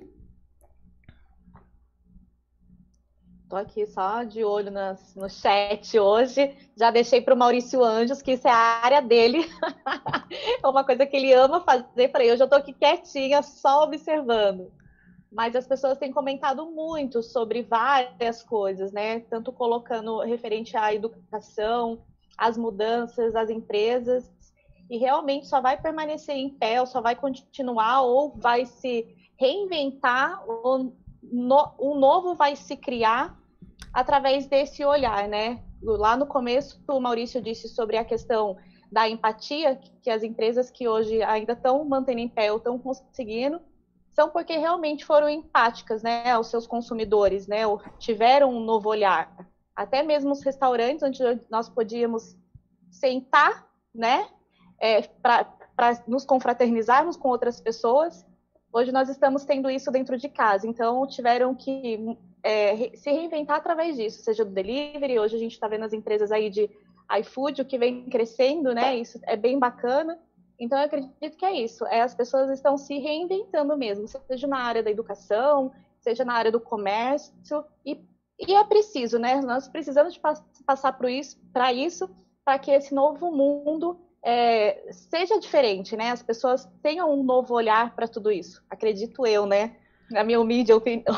Speaker 6: Estou aqui só de olho no chat hoje. Já deixei para o Maurício Anjos, que isso é a área dele. É uma coisa que ele ama fazer. Falei, eu já estou aqui quietinha, só observando. Mas as pessoas têm comentado muito sobre várias coisas, né? Tanto colocando referente à educação, às mudanças, às empresas. E realmente só vai permanecer em pé, ou só vai continuar, ou vai se reinventar, ou um novo vai se criar através desse olhar, né? Lá no começo, o Maurício disse sobre a questão da empatia, que as empresas que hoje ainda estão mantendo em pé ou estão conseguindo, são porque realmente foram empáticas, né, aos seus consumidores, né, ou tiveram um novo olhar. Até mesmo os restaurantes, onde nós podíamos sentar, né, para nos confraternizarmos com outras pessoas, hoje nós estamos tendo isso dentro de casa, então tiveram que se reinventar através disso, seja do delivery, hoje a gente está vendo as empresas aí de iFood, o que vem crescendo, né, isso é bem bacana, então eu acredito que é isso, as pessoas estão se reinventando mesmo, seja na área da educação, seja na área do comércio, e é preciso, né, nós precisamos de passar para isso, para que esse novo mundo seja diferente, né? As pessoas tenham um novo olhar para tudo isso. Acredito eu, né? Na minha humilde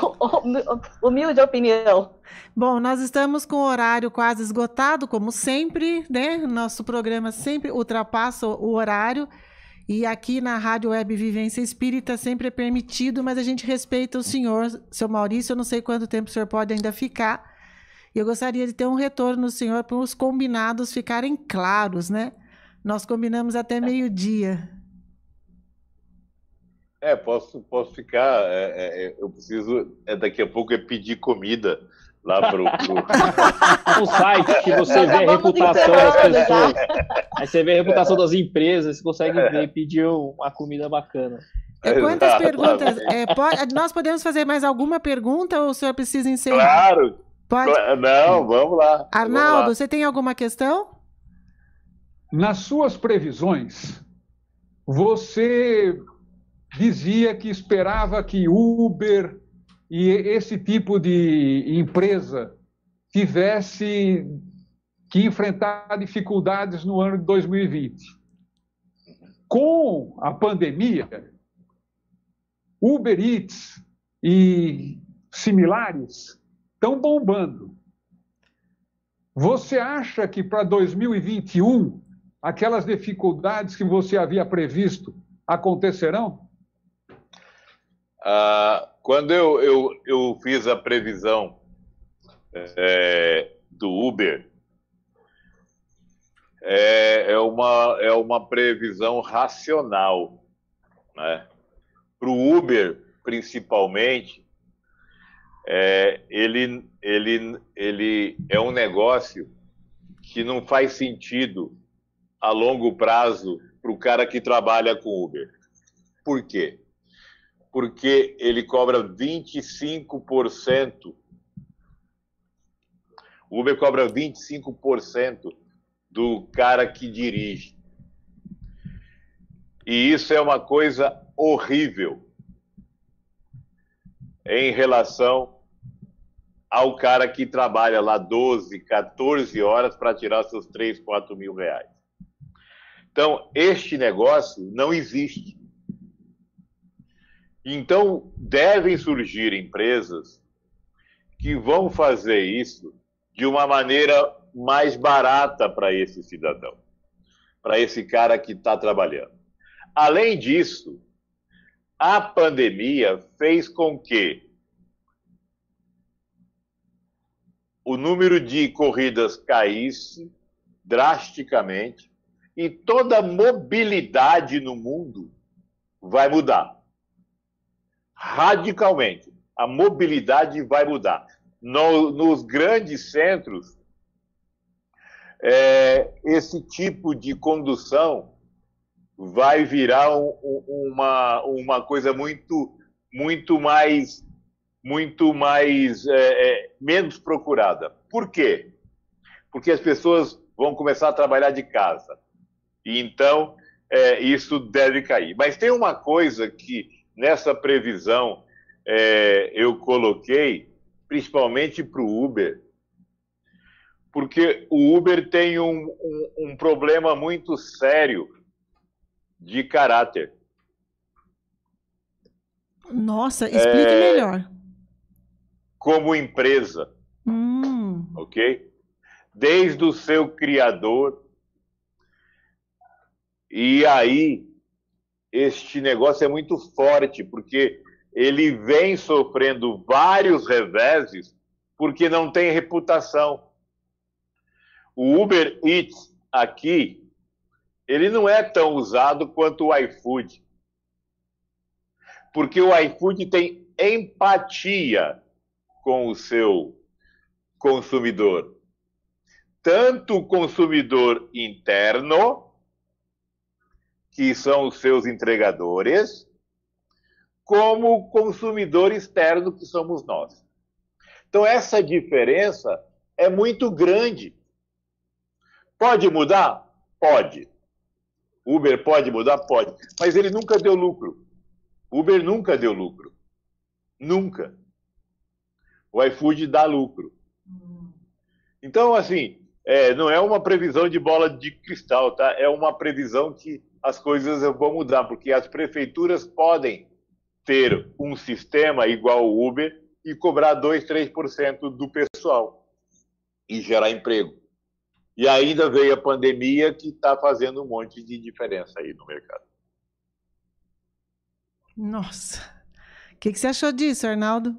Speaker 6: opinião.
Speaker 4: Bom, nós estamos com o horário quase esgotado, como sempre, né? Nosso programa sempre ultrapassa o horário. E aqui na Rádio Web Vivência Espírita sempre é permitido, mas a gente respeita o senhor, seu Maurício. Eu não sei quanto tempo o senhor pode ainda ficar. E eu gostaria de ter um retorno do senhor para os combinados ficarem claros, né? Nós combinamos até meio-dia.
Speaker 8: Posso ficar. Eu preciso, daqui a pouco, pedir comida lá pro
Speaker 9: no site, que você vê a reputação das pessoas. Aí você vê a reputação das empresas, você consegue ver e pedir uma comida bacana.
Speaker 4: Quantas perguntas? Nós podemos fazer mais alguma pergunta ou o senhor precisa encerrar?
Speaker 8: Claro!
Speaker 4: Pode?
Speaker 8: Não, vamos lá.
Speaker 4: Arnaldo, você tem alguma questão?
Speaker 7: Nas suas previsões, você dizia que esperava que Uber e esse tipo de empresa tivesse que enfrentar dificuldades no ano de 2020. Com a pandemia, Uber Eats e similares estão bombando. Você acha que para 2021 aquelas dificuldades que você havia previsto acontecerão?
Speaker 8: Quando eu fiz a previsão do Uber, é uma previsão racional, né? Para o Uber, principalmente, ele é um negócio que não faz sentido a longo prazo para o cara que trabalha com Uber. Por quê? Porque ele cobra 25%. O Uber cobra 25% do cara que dirige. E isso é uma coisa horrível em relação ao cara que trabalha lá 12, 14 horas para tirar seus 3, 4 mil reais. Então, este negócio não existe. Então, devem surgir empresas que vão fazer isso de uma maneira mais barata para esse cidadão, para esse cara que está trabalhando. Além disso, a pandemia fez com que o número de corridas caísse drasticamente e toda a mobilidade no mundo vai mudar. radicalmente. A mobilidade vai mudar. Nos grandes centros, esse tipo de condução vai virar uma coisa muito mais menos procurada. Por quê? Porque as pessoas vão começar a trabalhar de casa. E então, isso deve cair. Mas tem uma coisa que, nessa previsão, eu coloquei, principalmente para o Uber, porque o Uber tem um problema muito sério de caráter.
Speaker 4: Nossa, explique melhor.
Speaker 8: Como empresa, ok? Desde o seu criador. E aí, este negócio é muito forte, porque ele vem sofrendo vários reveses porque não tem reputação. O Uber Eats aqui, ele não é tão usado quanto o iFood. Porque o iFood tem empatia com o seu consumidor. Tanto o consumidor interno, que são os seus entregadores, como o consumidor externo, que somos nós. Então, essa diferença é muito grande. Pode mudar? Pode. Uber pode mudar? Pode. Mas ele nunca deu lucro. Uber nunca deu lucro. Nunca. O iFood dá lucro. Então, assim, não é uma previsão de bola de cristal, tá? É uma previsão que as coisas vão mudar, porque as prefeituras podem ter um sistema igual ao Uber e cobrar 2%, 3% do pessoal e gerar emprego. E ainda veio a pandemia, que está fazendo um monte de diferença aí no mercado.
Speaker 4: Nossa. O que você achou disso, Arnaldo?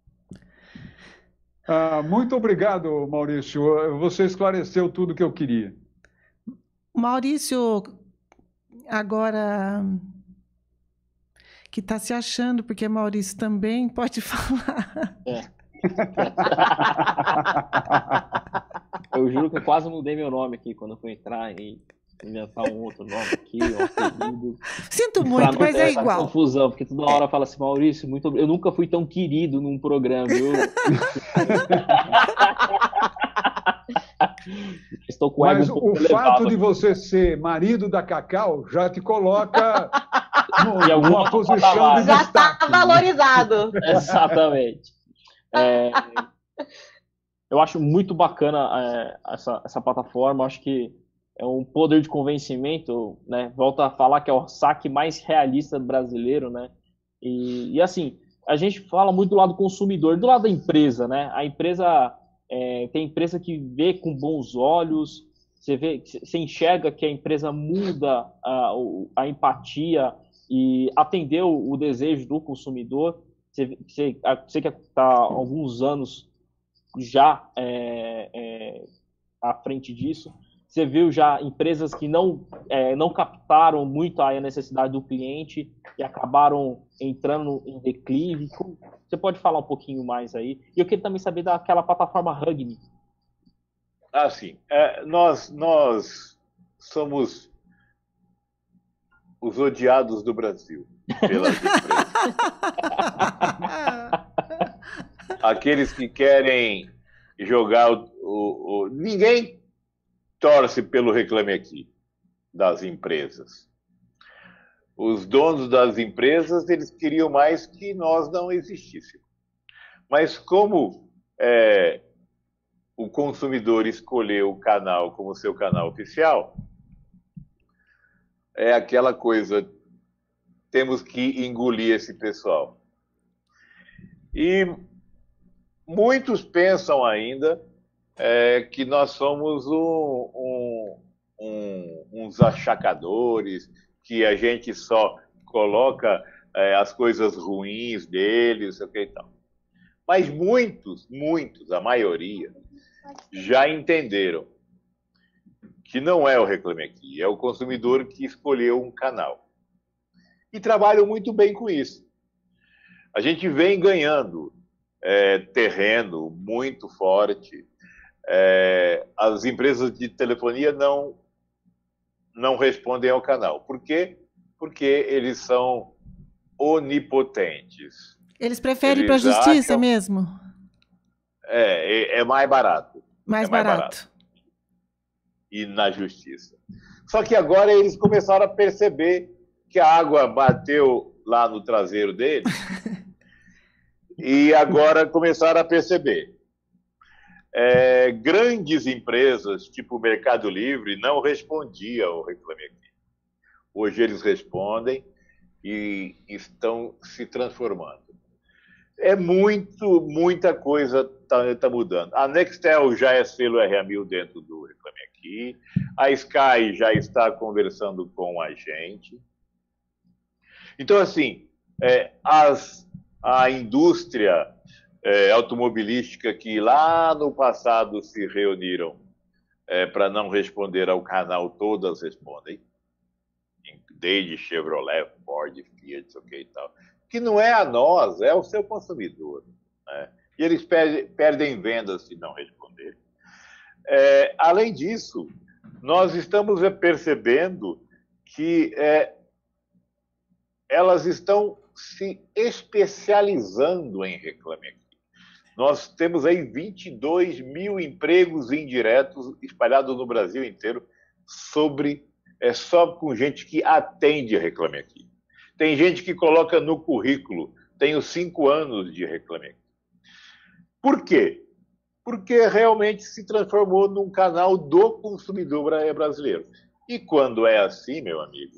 Speaker 7: Muito obrigado, Maurício. Você esclareceu tudo que eu queria.
Speaker 4: Maurício, agora que está se achando, porque Maurício também pode falar.
Speaker 9: Eu juro que eu quase mudei meu nome aqui quando eu fui entrar e inventar um outro nome aqui, um apelido.
Speaker 4: Sinto muito, mas é igual.
Speaker 9: Confusão, porque toda hora fala assim, Maurício, eu nunca fui tão querido num programa, viu? Estou com
Speaker 7: mas
Speaker 9: um pouco
Speaker 7: o fato de você ser marido da Cacau já te coloca numa posição de
Speaker 6: já
Speaker 7: destaque.
Speaker 6: está valorizado.
Speaker 9: Exatamente. Eu acho muito bacana essa plataforma, acho que é um poder de convencimento, né? Volto a falar que é o saque mais realista brasileiro, né? E assim, a gente fala muito do lado do consumidor, do lado da empresa, né? A empresa, tem empresa que vê com bons olhos, você enxerga que a empresa muda a empatia e atendeu o desejo do consumidor. Você que está há alguns anos já à frente disso. Você viu já empresas que não captaram muito a necessidade do cliente e acabaram entrando em declive. Você pode falar um pouquinho mais aí? E eu queria também saber daquela plataforma Hugme.
Speaker 8: Sim. Nós somos os odiados do Brasil pelas empresas. Aqueles que querem jogar ninguém torce pelo Reclame Aqui das empresas. Os donos das empresas, eles queriam mais que nós não existíssemos. Mas como o consumidor escolheu o canal como seu canal oficial, é aquela coisa, temos que engolir esse pessoal. E muitos pensam ainda que nós somos uns achacadores, que a gente só coloca as coisas ruins deles, sei o que e tal. Mas muitos, a maioria, já entenderam que não é o Reclame Aqui, é o consumidor que escolheu um canal. E trabalham muito bem com isso. A gente vem ganhando terreno muito forte. As empresas de telefonia não respondem ao canal. Por quê? Porque eles são onipotentes.
Speaker 4: Eles preferem ir para a justiça mesmo?
Speaker 8: É mais barato.
Speaker 4: Mais barato.
Speaker 8: Ir na justiça. Só que agora eles começaram a perceber que a água bateu lá no traseiro deles e agora começaram a perceber. Grandes empresas, tipo o Mercado Livre, não respondiam ao Reclame Aqui. Hoje eles respondem e estão se transformando. Muita coisa está mudando. A Nextel já é selo RA1000 dentro do Reclame Aqui. A Sky já está conversando com a gente. Então, assim, a indústria automobilística que lá no passado se reuniram para não responder ao canal, todas respondem. Desde Chevrolet, Ford, Fiat, e tal. Que não é a nós, é o seu consumidor. Né? E eles perdem vendas se não responderem. Além disso, nós estamos percebendo que elas estão se especializando em Reclame Aqui. Nós temos aí 22 mil empregos indiretos espalhados no Brasil inteiro só com gente que atende Reclame Aqui. Tem gente que coloca no currículo, tenho 5 anos de Reclame Aqui. Por quê? Porque realmente se transformou num canal do consumidor brasileiro. E quando é assim, meu amigo,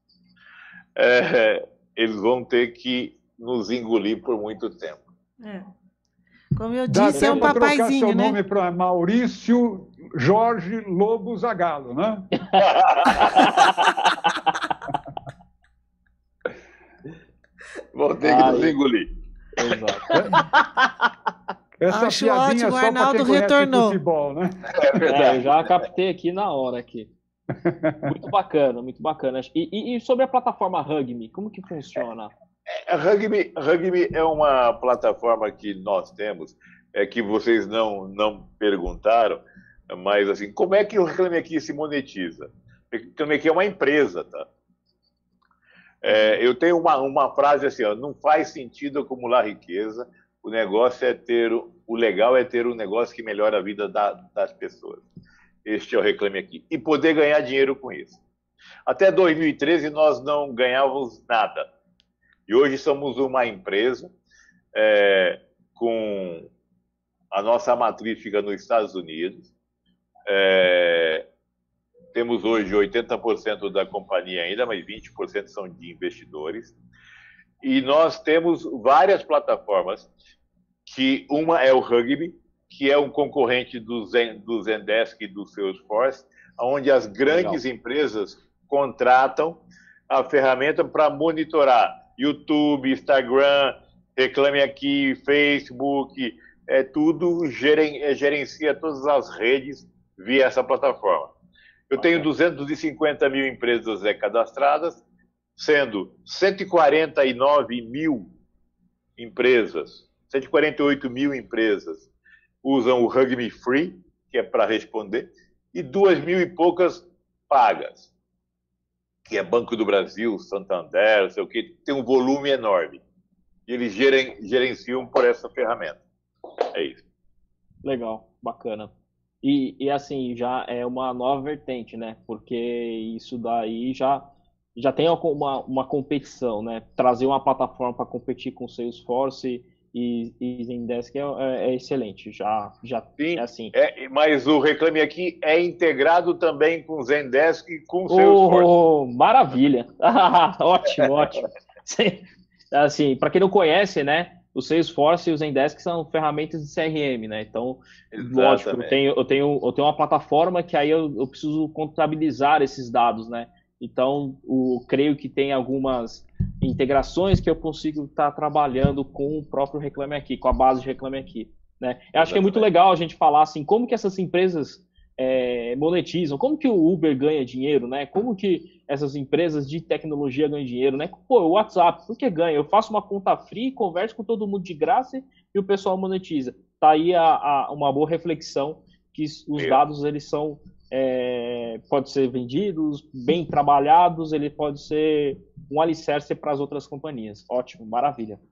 Speaker 8: eles vão ter que nos engolir por muito tempo.
Speaker 4: Como eu disse, é um papaizinho,
Speaker 7: trocar seu
Speaker 4: né?
Speaker 7: nome para Maurício Jorge Lobo Zagallo, né?
Speaker 8: Vão ter que nos engolir.
Speaker 7: Essa
Speaker 4: Acho
Speaker 7: piadinha
Speaker 4: ótimo,
Speaker 7: só
Speaker 4: o
Speaker 7: para
Speaker 4: Arnaldo
Speaker 7: quem conhece
Speaker 4: retornou.
Speaker 7: futebol, né?
Speaker 9: Eu já captei aqui na hora. Aqui. Muito bacana, muito bacana. E sobre a plataforma Hugme, como que funciona?
Speaker 8: A Hugme é uma plataforma que nós temos, que vocês não perguntaram, mas assim, como é que o Reclame Aqui se monetiza? O Reclame Aqui é uma empresa, tá? Eu tenho uma frase assim, não faz sentido acumular riqueza, o legal é ter um negócio que melhora a vida das pessoas. Este é o Reclame Aqui. E poder ganhar dinheiro com isso. Até 2013 nós não ganhávamos nada. E hoje somos uma empresa com a nossa matriz fica nos Estados Unidos. Temos hoje 80% da companhia ainda, mas 20% são de investidores. E nós temos várias plataformas, que uma é o Hugme, que é um concorrente do Zendesk e do Salesforce, onde as grandes empresas contratam a ferramenta para monitorar YouTube, Instagram, Reclame Aqui, Facebook, tudo gerencia todas as redes via essa plataforma. Eu tenho 250 mil empresas cadastradas, sendo 149 mil empresas, 148 mil empresas usam o Hugme Free, que é para responder, e 2 mil e poucas pagas, que é Banco do Brasil, Santander, não sei o que, tem um volume enorme. E eles gerenciam por essa ferramenta. É isso.
Speaker 9: Legal, bacana. E assim, já é uma nova vertente, né? Porque isso daí já tem uma competição, né? Trazer uma plataforma para competir com o Salesforce e Zendesk é excelente. Já
Speaker 8: Sim,
Speaker 9: é assim.
Speaker 8: Mas o Reclame Aqui é integrado também com o Zendesk e com o Salesforce.
Speaker 9: Maravilha! Ótimo. Assim, para quem não conhece, né? O Salesforce e o Zendesk são ferramentas de CRM, né? Então, lógico, eu tenho uma plataforma que aí eu preciso contabilizar esses dados, né? Então, creio que tem algumas integrações que eu consigo estar trabalhando com o próprio Reclame Aqui, com a base de Reclame Aqui, né? Eu acho que é muito legal a gente falar assim, como que essas empresas monetizam, como que o Uber ganha dinheiro, né? Como que essas empresas de tecnologia ganham dinheiro, né? Pô, o WhatsApp, por que ganha? Eu faço uma conta free, converso com todo mundo de graça e o pessoal monetiza. Tá aí uma boa reflexão que os dados, eles são, pode ser vendidos, bem trabalhados, ele pode ser um alicerce para as outras companhias. Ótimo, maravilha.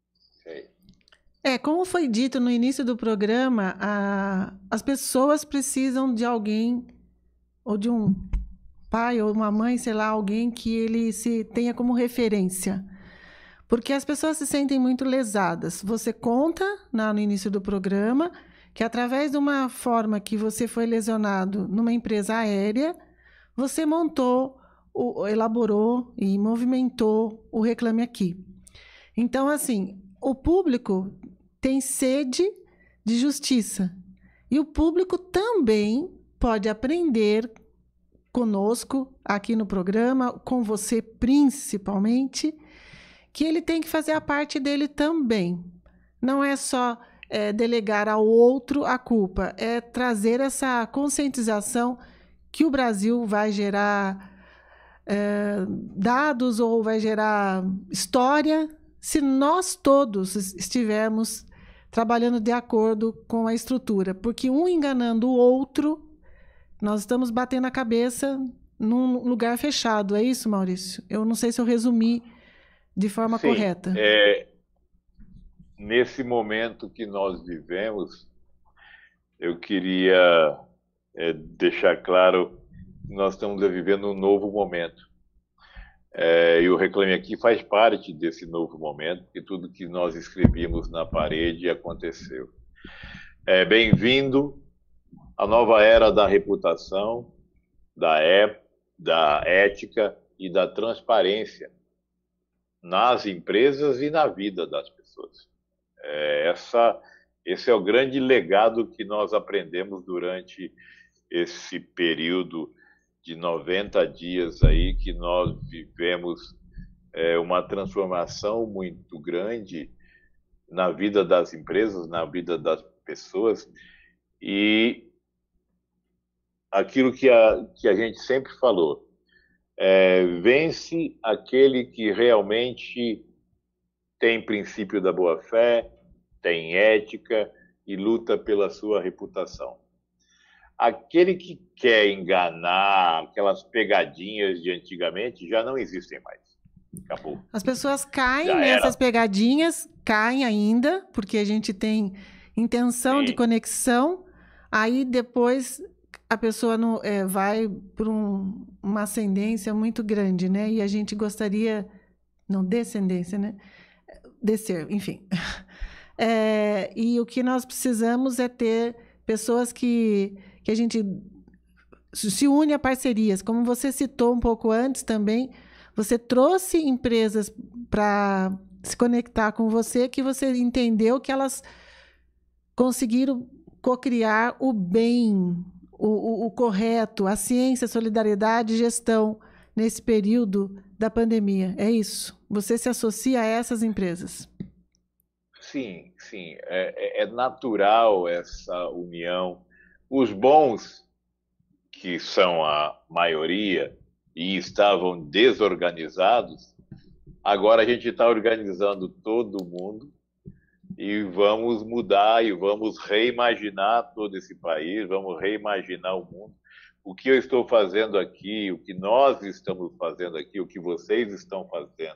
Speaker 4: Como foi dito no início do programa, as pessoas precisam de alguém, ou de um pai ou uma mãe, sei lá, alguém que ele se tenha como referência. Porque as pessoas se sentem muito lesadas. Você conta no início do programa que, através de uma forma que você foi lesionado numa empresa aérea, você elaborou e movimentou o Reclame Aqui. Então, assim, o público tem sede de justiça. E o público também pode aprender conosco, aqui no programa, com você principalmente, que ele tem que fazer a parte dele também. Não é só delegar ao outro a culpa, é trazer essa conscientização que o Brasil vai gerar dados ou vai gerar história se nós todos estivermos trabalhando de acordo com a estrutura. Porque um enganando o outro, nós estamos batendo a cabeça num lugar fechado. É isso, Maurício? Eu não sei se eu resumi de forma correta.
Speaker 8: Nesse momento que nós vivemos, eu queria deixar claro que nós estamos vivendo um novo momento. E o Reclame Aqui faz parte desse novo momento, porque tudo que nós escrevíamos na parede aconteceu. Bem-vindo à nova era da reputação, da ética e da transparência nas empresas e na vida das pessoas. Esse é o grande legado que nós aprendemos durante esse período de 90 dias aí, que nós vivemos uma transformação muito grande na vida das empresas, na vida das pessoas, e aquilo que a gente sempre falou, vence aquele que realmente tem princípio da boa-fé, tem ética e luta pela sua reputação. Aquele que quer enganar, aquelas pegadinhas de antigamente, já não existem mais. Acabou.
Speaker 4: As pessoas caem nessas pegadinhas, caem ainda, porque a gente tem intenção de conexão, aí depois a pessoa vai por uma ascendência muito grande, né? E a gente gostaria... Não, descendência, né? Descer, enfim. E o que nós precisamos é ter pessoas que a gente se une a parcerias. Como você citou um pouco antes também, você trouxe empresas para se conectar com você, que você entendeu que elas conseguiram cocriar o bem, o correto, a ciência, a solidariedade e gestão nesse período da pandemia. É isso? Você se associa a essas empresas?
Speaker 8: Sim, sim. É natural essa união. Os bons, que são a maioria e estavam desorganizados, agora a gente está organizando todo mundo e vamos mudar e vamos reimaginar todo esse país, vamos reimaginar o mundo. O que eu estou fazendo aqui, o que nós estamos fazendo aqui, o que vocês estão fazendo,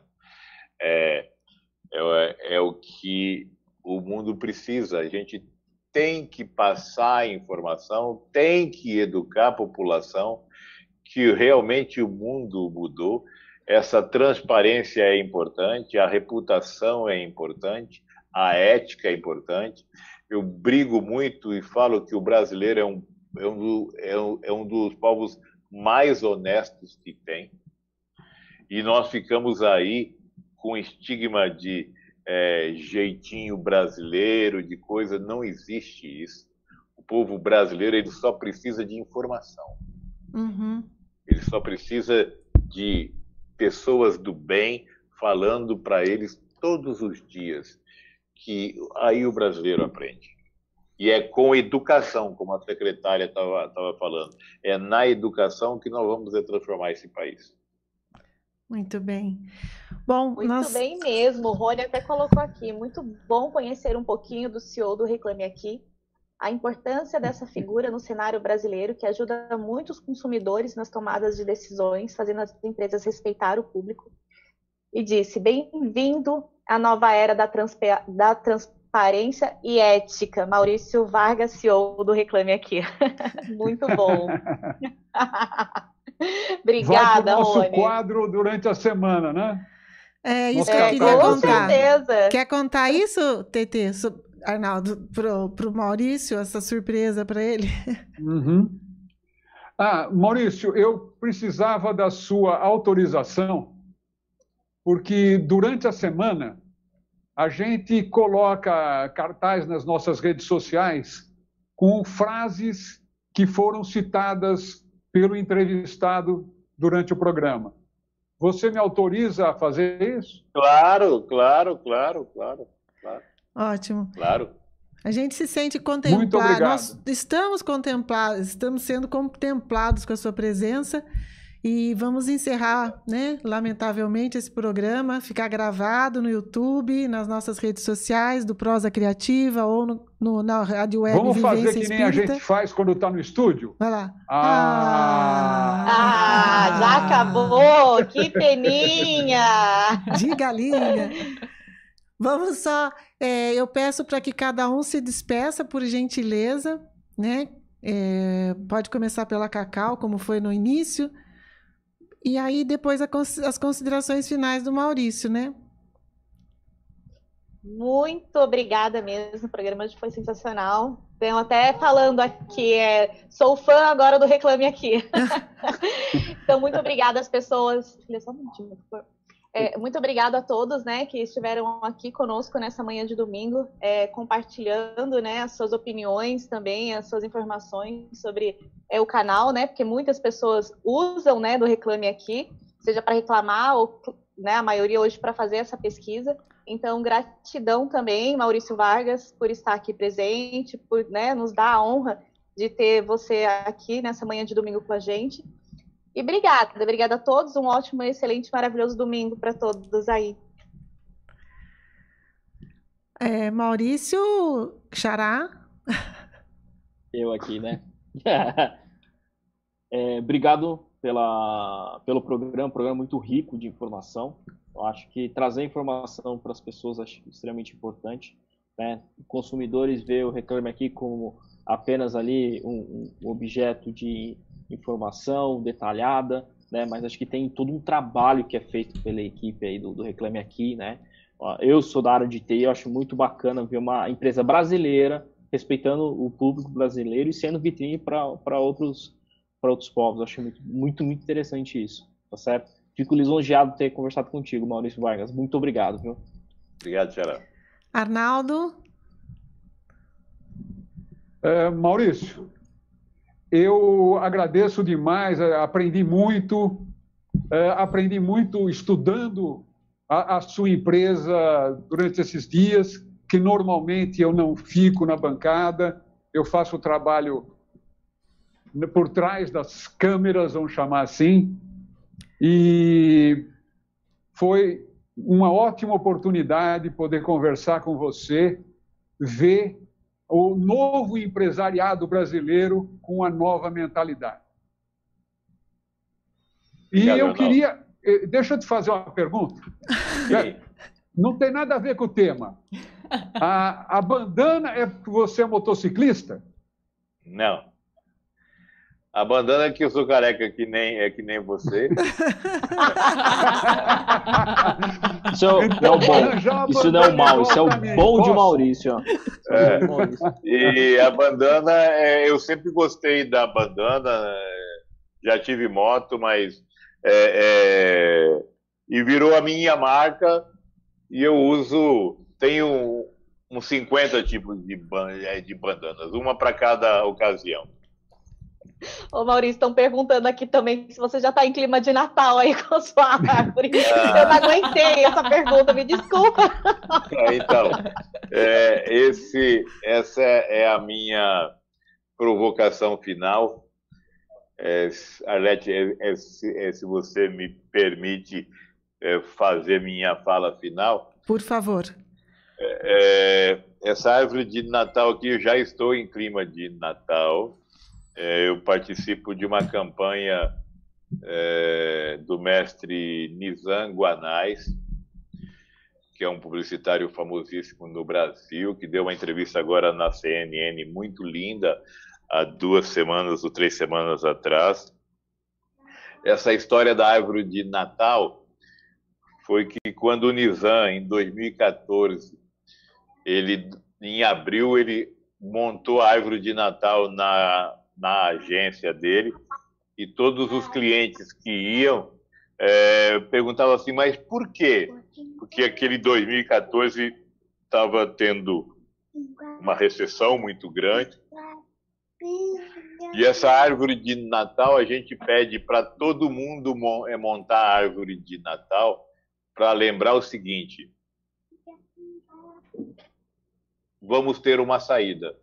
Speaker 8: é o que o mundo precisa. A gente tem que passar a informação, tem que educar a população que realmente o mundo mudou. Essa transparência é importante, a reputação é importante, a ética é importante. Eu brigo muito e falo que o brasileiro é um dos povos mais honestos que tem. E nós ficamos aí com estigma de jeitinho brasileiro, de coisa. Não existe isso. O povo brasileiro, ele só precisa de informação.
Speaker 4: Uhum.
Speaker 8: Ele só precisa de pessoas do bem falando para eles todos os dias, que aí o brasileiro aprende. E é com educação, como a secretária estava falando. É na educação que nós vamos transformar esse país.
Speaker 4: Muito bem. Bom,
Speaker 6: Muito bem mesmo. O Rony até colocou aqui. Muito bom conhecer um pouquinho do CEO do Reclame Aqui. A importância dessa figura no cenário brasileiro, que ajuda muitos consumidores nas tomadas de decisões, fazendo as empresas respeitar o público. E disse, bem-vindo à nova era da transparência e ética. Maurício Vargas, CEO do Reclame Aqui. Muito bom. Obrigada,
Speaker 7: Vai pro nosso
Speaker 6: Rony.
Speaker 7: quadro durante a semana, né?
Speaker 4: É isso que eu queria
Speaker 6: com
Speaker 4: contar.
Speaker 6: certeza.
Speaker 4: Quer contar isso, TT, Arnaldo, pro Maurício, essa surpresa para ele?
Speaker 7: Uhum. Maurício, eu precisava da sua autorização, porque durante a semana a gente coloca cartaz nas nossas redes sociais com frases que foram citadas pelo entrevistado durante o programa. Você me autoriza a fazer isso?
Speaker 8: Claro.
Speaker 4: Ótimo.
Speaker 8: Claro.
Speaker 4: A gente se sente contemplado.
Speaker 7: Muito obrigado.
Speaker 4: Nós estamos contemplados, estamos sendo contemplados com a sua presença e vamos encerrar, né, lamentavelmente, esse programa, ficar gravado no YouTube, nas nossas redes sociais do Prosa Criativa ou na Rádio Web
Speaker 7: Vamos
Speaker 4: Vivência
Speaker 7: fazer que nem a
Speaker 4: Espírita.
Speaker 7: gente faz quando está no estúdio?
Speaker 4: Vai lá.
Speaker 6: Já acabou! Que peninha!
Speaker 4: De galinha! Vamos só... eu peço para que cada um se despeça, por gentileza, né? Pode começar pela Cacau, como foi no início. E aí, depois, as considerações finais do Maurício, né?
Speaker 6: Muito obrigada mesmo, o programa hoje foi sensacional. Tenho até falando aqui, sou fã agora do Reclame Aqui. Então, muito obrigada às pessoas. Só um minutinho, por favor. Muito obrigada a todos, né, que estiveram aqui conosco nessa manhã de domingo, compartilhando, né, as suas opiniões também, as suas informações sobre o canal, né, porque muitas pessoas usam, né, do Reclame Aqui, seja para reclamar ou, né, a maioria hoje para fazer essa pesquisa. Então, gratidão também, Maurício Vargas, por estar aqui presente, por, né, nos dar a honra de ter você aqui nessa manhã de domingo com a gente. E obrigada a todos, um ótimo, excelente, maravilhoso domingo para todos aí.
Speaker 4: Maurício Xará.
Speaker 9: Eu aqui, né? Obrigado pelo programa, um programa muito rico de informação. Eu acho que trazer informação para as pessoas acho extremamente importante, né? Consumidores veem o Reclame Aqui como apenas ali um objeto de informação detalhada, né? Mas acho que tem todo um trabalho que é feito pela equipe aí do Reclame Aqui, né? Eu sou da área de TI, eu acho muito bacana ver uma empresa brasileira respeitando o público brasileiro e sendo vitrine para outros povos. Eu acho muito interessante isso, tá certo? Fico lisonjeado de ter conversado contigo, Maurício Vargas. Muito obrigado, viu?
Speaker 8: Obrigado, Xará.
Speaker 4: Arnaldo?
Speaker 7: Maurício, eu agradeço demais, aprendi muito estudando a sua empresa durante esses dias, que normalmente eu não fico na bancada, eu faço o trabalho por trás das câmeras, vamos chamar assim, e foi uma ótima oportunidade poder conversar com você, ver o novo empresariado brasileiro com a nova mentalidade. E eu queria... Deixa eu te fazer uma pergunta. Não tem nada a ver com o tema. A bandana é porque você é motociclista?
Speaker 8: Não. A bandana é que eu sou careca, que nem você.
Speaker 9: Isso não é bom. Isso não é o mal. Isso é o bom de Maurício.
Speaker 8: E a bandana, eu sempre gostei da bandana. Já tive moto, mas... e virou a minha marca. E eu uso... Tenho uns 50 tipos de bandanas. Uma para cada ocasião.
Speaker 6: Ô Maurício, estão perguntando aqui também se você já está em clima de Natal aí com a sua árvore. Eu não aguentei essa pergunta, me desculpa.
Speaker 8: Então, essa é a minha provocação final. Arlete, se você me permite fazer minha fala final.
Speaker 4: Por favor.
Speaker 8: Essa árvore de Natal aqui, eu já estou em clima de Natal. Eu participo de uma campanha do mestre Nizam Guanais, que é um publicitário famosíssimo no Brasil, que deu uma entrevista agora na CNN muito linda, há 2 semanas ou 3 semanas atrás. Essa história da árvore de Natal foi que quando o Nizam, em 2014, em abril, ele montou a árvore de Natal na agência dele, e todos os clientes que iam perguntavam assim, mas por quê? Porque aquele 2014 estava tendo uma recessão muito grande, e essa árvore de Natal a gente pede para todo mundo montar a árvore de Natal para lembrar o seguinte: vamos ter uma saída.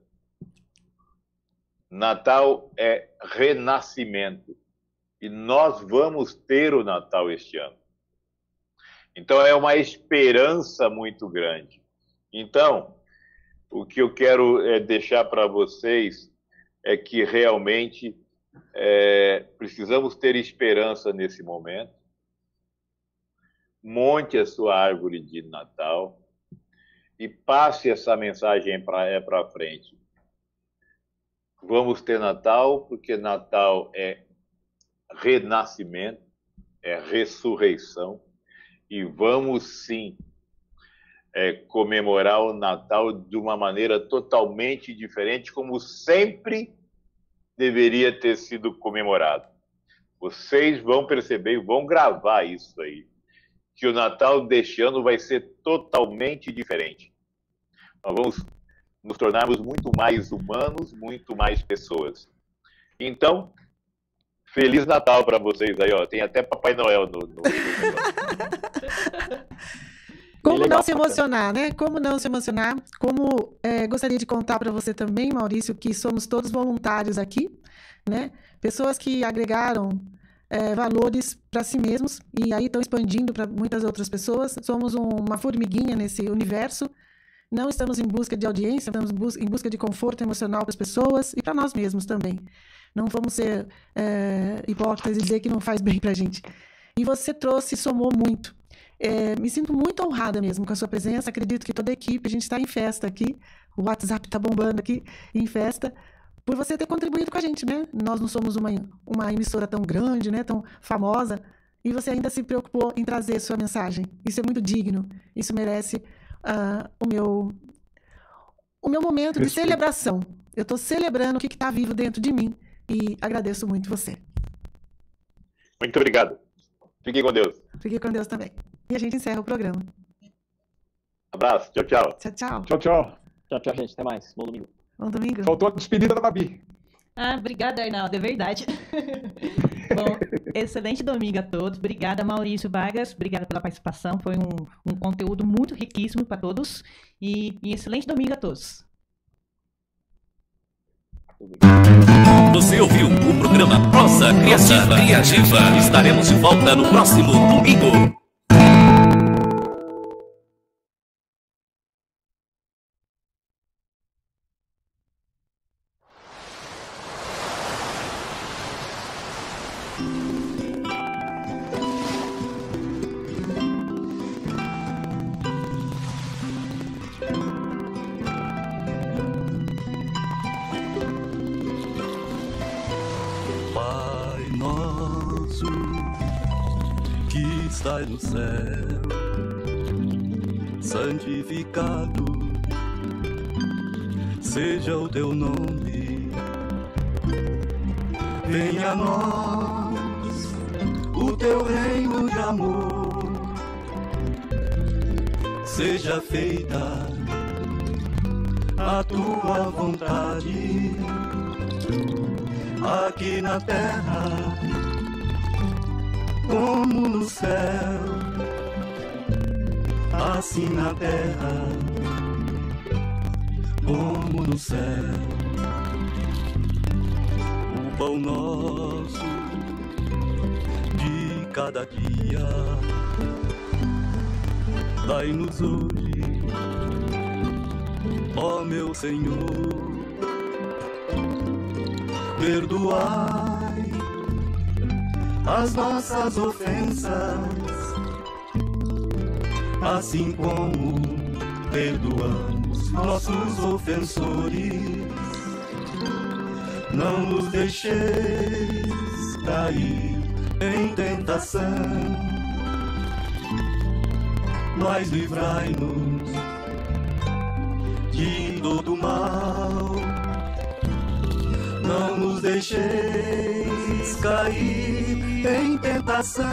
Speaker 8: Natal é renascimento. E nós vamos ter o Natal este ano. Então, é uma esperança muito grande. Então, o que eu quero deixar para vocês é que realmente precisamos ter esperança nesse momento. Monte a sua árvore de Natal e passe essa mensagem para frente. Vamos ter Natal, porque Natal é renascimento, é ressurreição, e vamos sim comemorar o Natal de uma maneira totalmente diferente, como sempre deveria ter sido comemorado. Vocês vão perceber e vão gravar isso aí, que o Natal deste ano vai ser totalmente diferente. Nós vamos nos tornarmos muito mais humanos, muito mais pessoas. Então, Feliz Natal para vocês aí, ó. Tem até Papai Noel no...
Speaker 4: Como não se emocionar, né? Como não se emocionar? Como gostaria de contar para você também, Maurício, que somos todos voluntários aqui, né? Pessoas que agregaram valores para si mesmos e aí estão expandindo para muitas outras pessoas. Somos uma formiguinha nesse universo. Não estamos em busca de audiência, estamos em busca de conforto emocional para as pessoas e para nós mesmos também. Não vamos ser hipócritas e dizer que não faz bem para a gente. E você trouxe, somou muito. Me sinto muito honrada mesmo com a sua presença. Acredito que toda a equipe, a gente está em festa aqui. O WhatsApp está bombando aqui em festa. Por você ter contribuído com a gente, né? Nós não somos uma emissora tão grande, né? Tão famosa. E você ainda se preocupou em trazer sua mensagem. Isso é muito digno. Isso merece o meu momento de celebração. Eu estou celebrando o que está vivo dentro de mim. E agradeço muito você.
Speaker 8: Muito obrigado. Fique com Deus.
Speaker 4: Fique com Deus também. E a gente encerra o programa.
Speaker 8: Abraço. Tchau, tchau.
Speaker 4: Tchau, tchau.
Speaker 7: Tchau, tchau.
Speaker 9: Tchau, tchau, gente. Até mais. Bom domingo.
Speaker 4: Bom domingo.
Speaker 7: Faltou a despedida da Babi.
Speaker 3: Obrigada, Arnaldo. É verdade. Bom, excelente domingo a todos. Obrigada, Maurício Vargas. Obrigada pela participação. Foi um conteúdo muito riquíssimo para todos. E excelente domingo a todos.
Speaker 2: Você ouviu o programa Prosa Criativa. Estaremos de volta no próximo domingo.
Speaker 1: Estai no céu, santificado seja o teu nome. Venha a nós o teu reino de amor. Seja feita a tua vontade, aqui na terra como no céu, assim na terra como no céu. O pão nosso de cada dia dai-nos hoje, ó meu Senhor. Perdoai as nossas ofensas, assim como perdoamos nossos ofensores. Não nos deixeis cair em tentação, mas livrai-nos de todo mal. Não nos deixeis cair em tentação,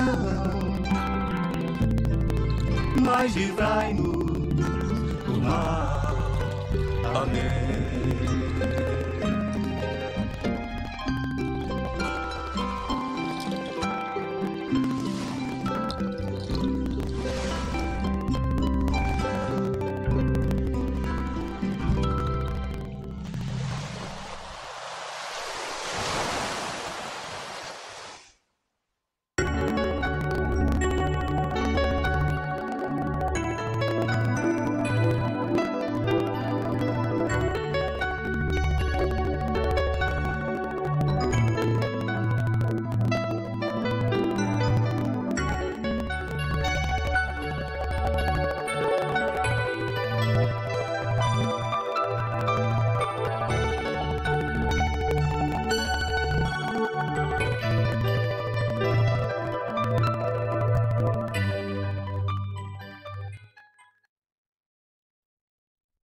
Speaker 1: mas livrai-nos do mal. Amém.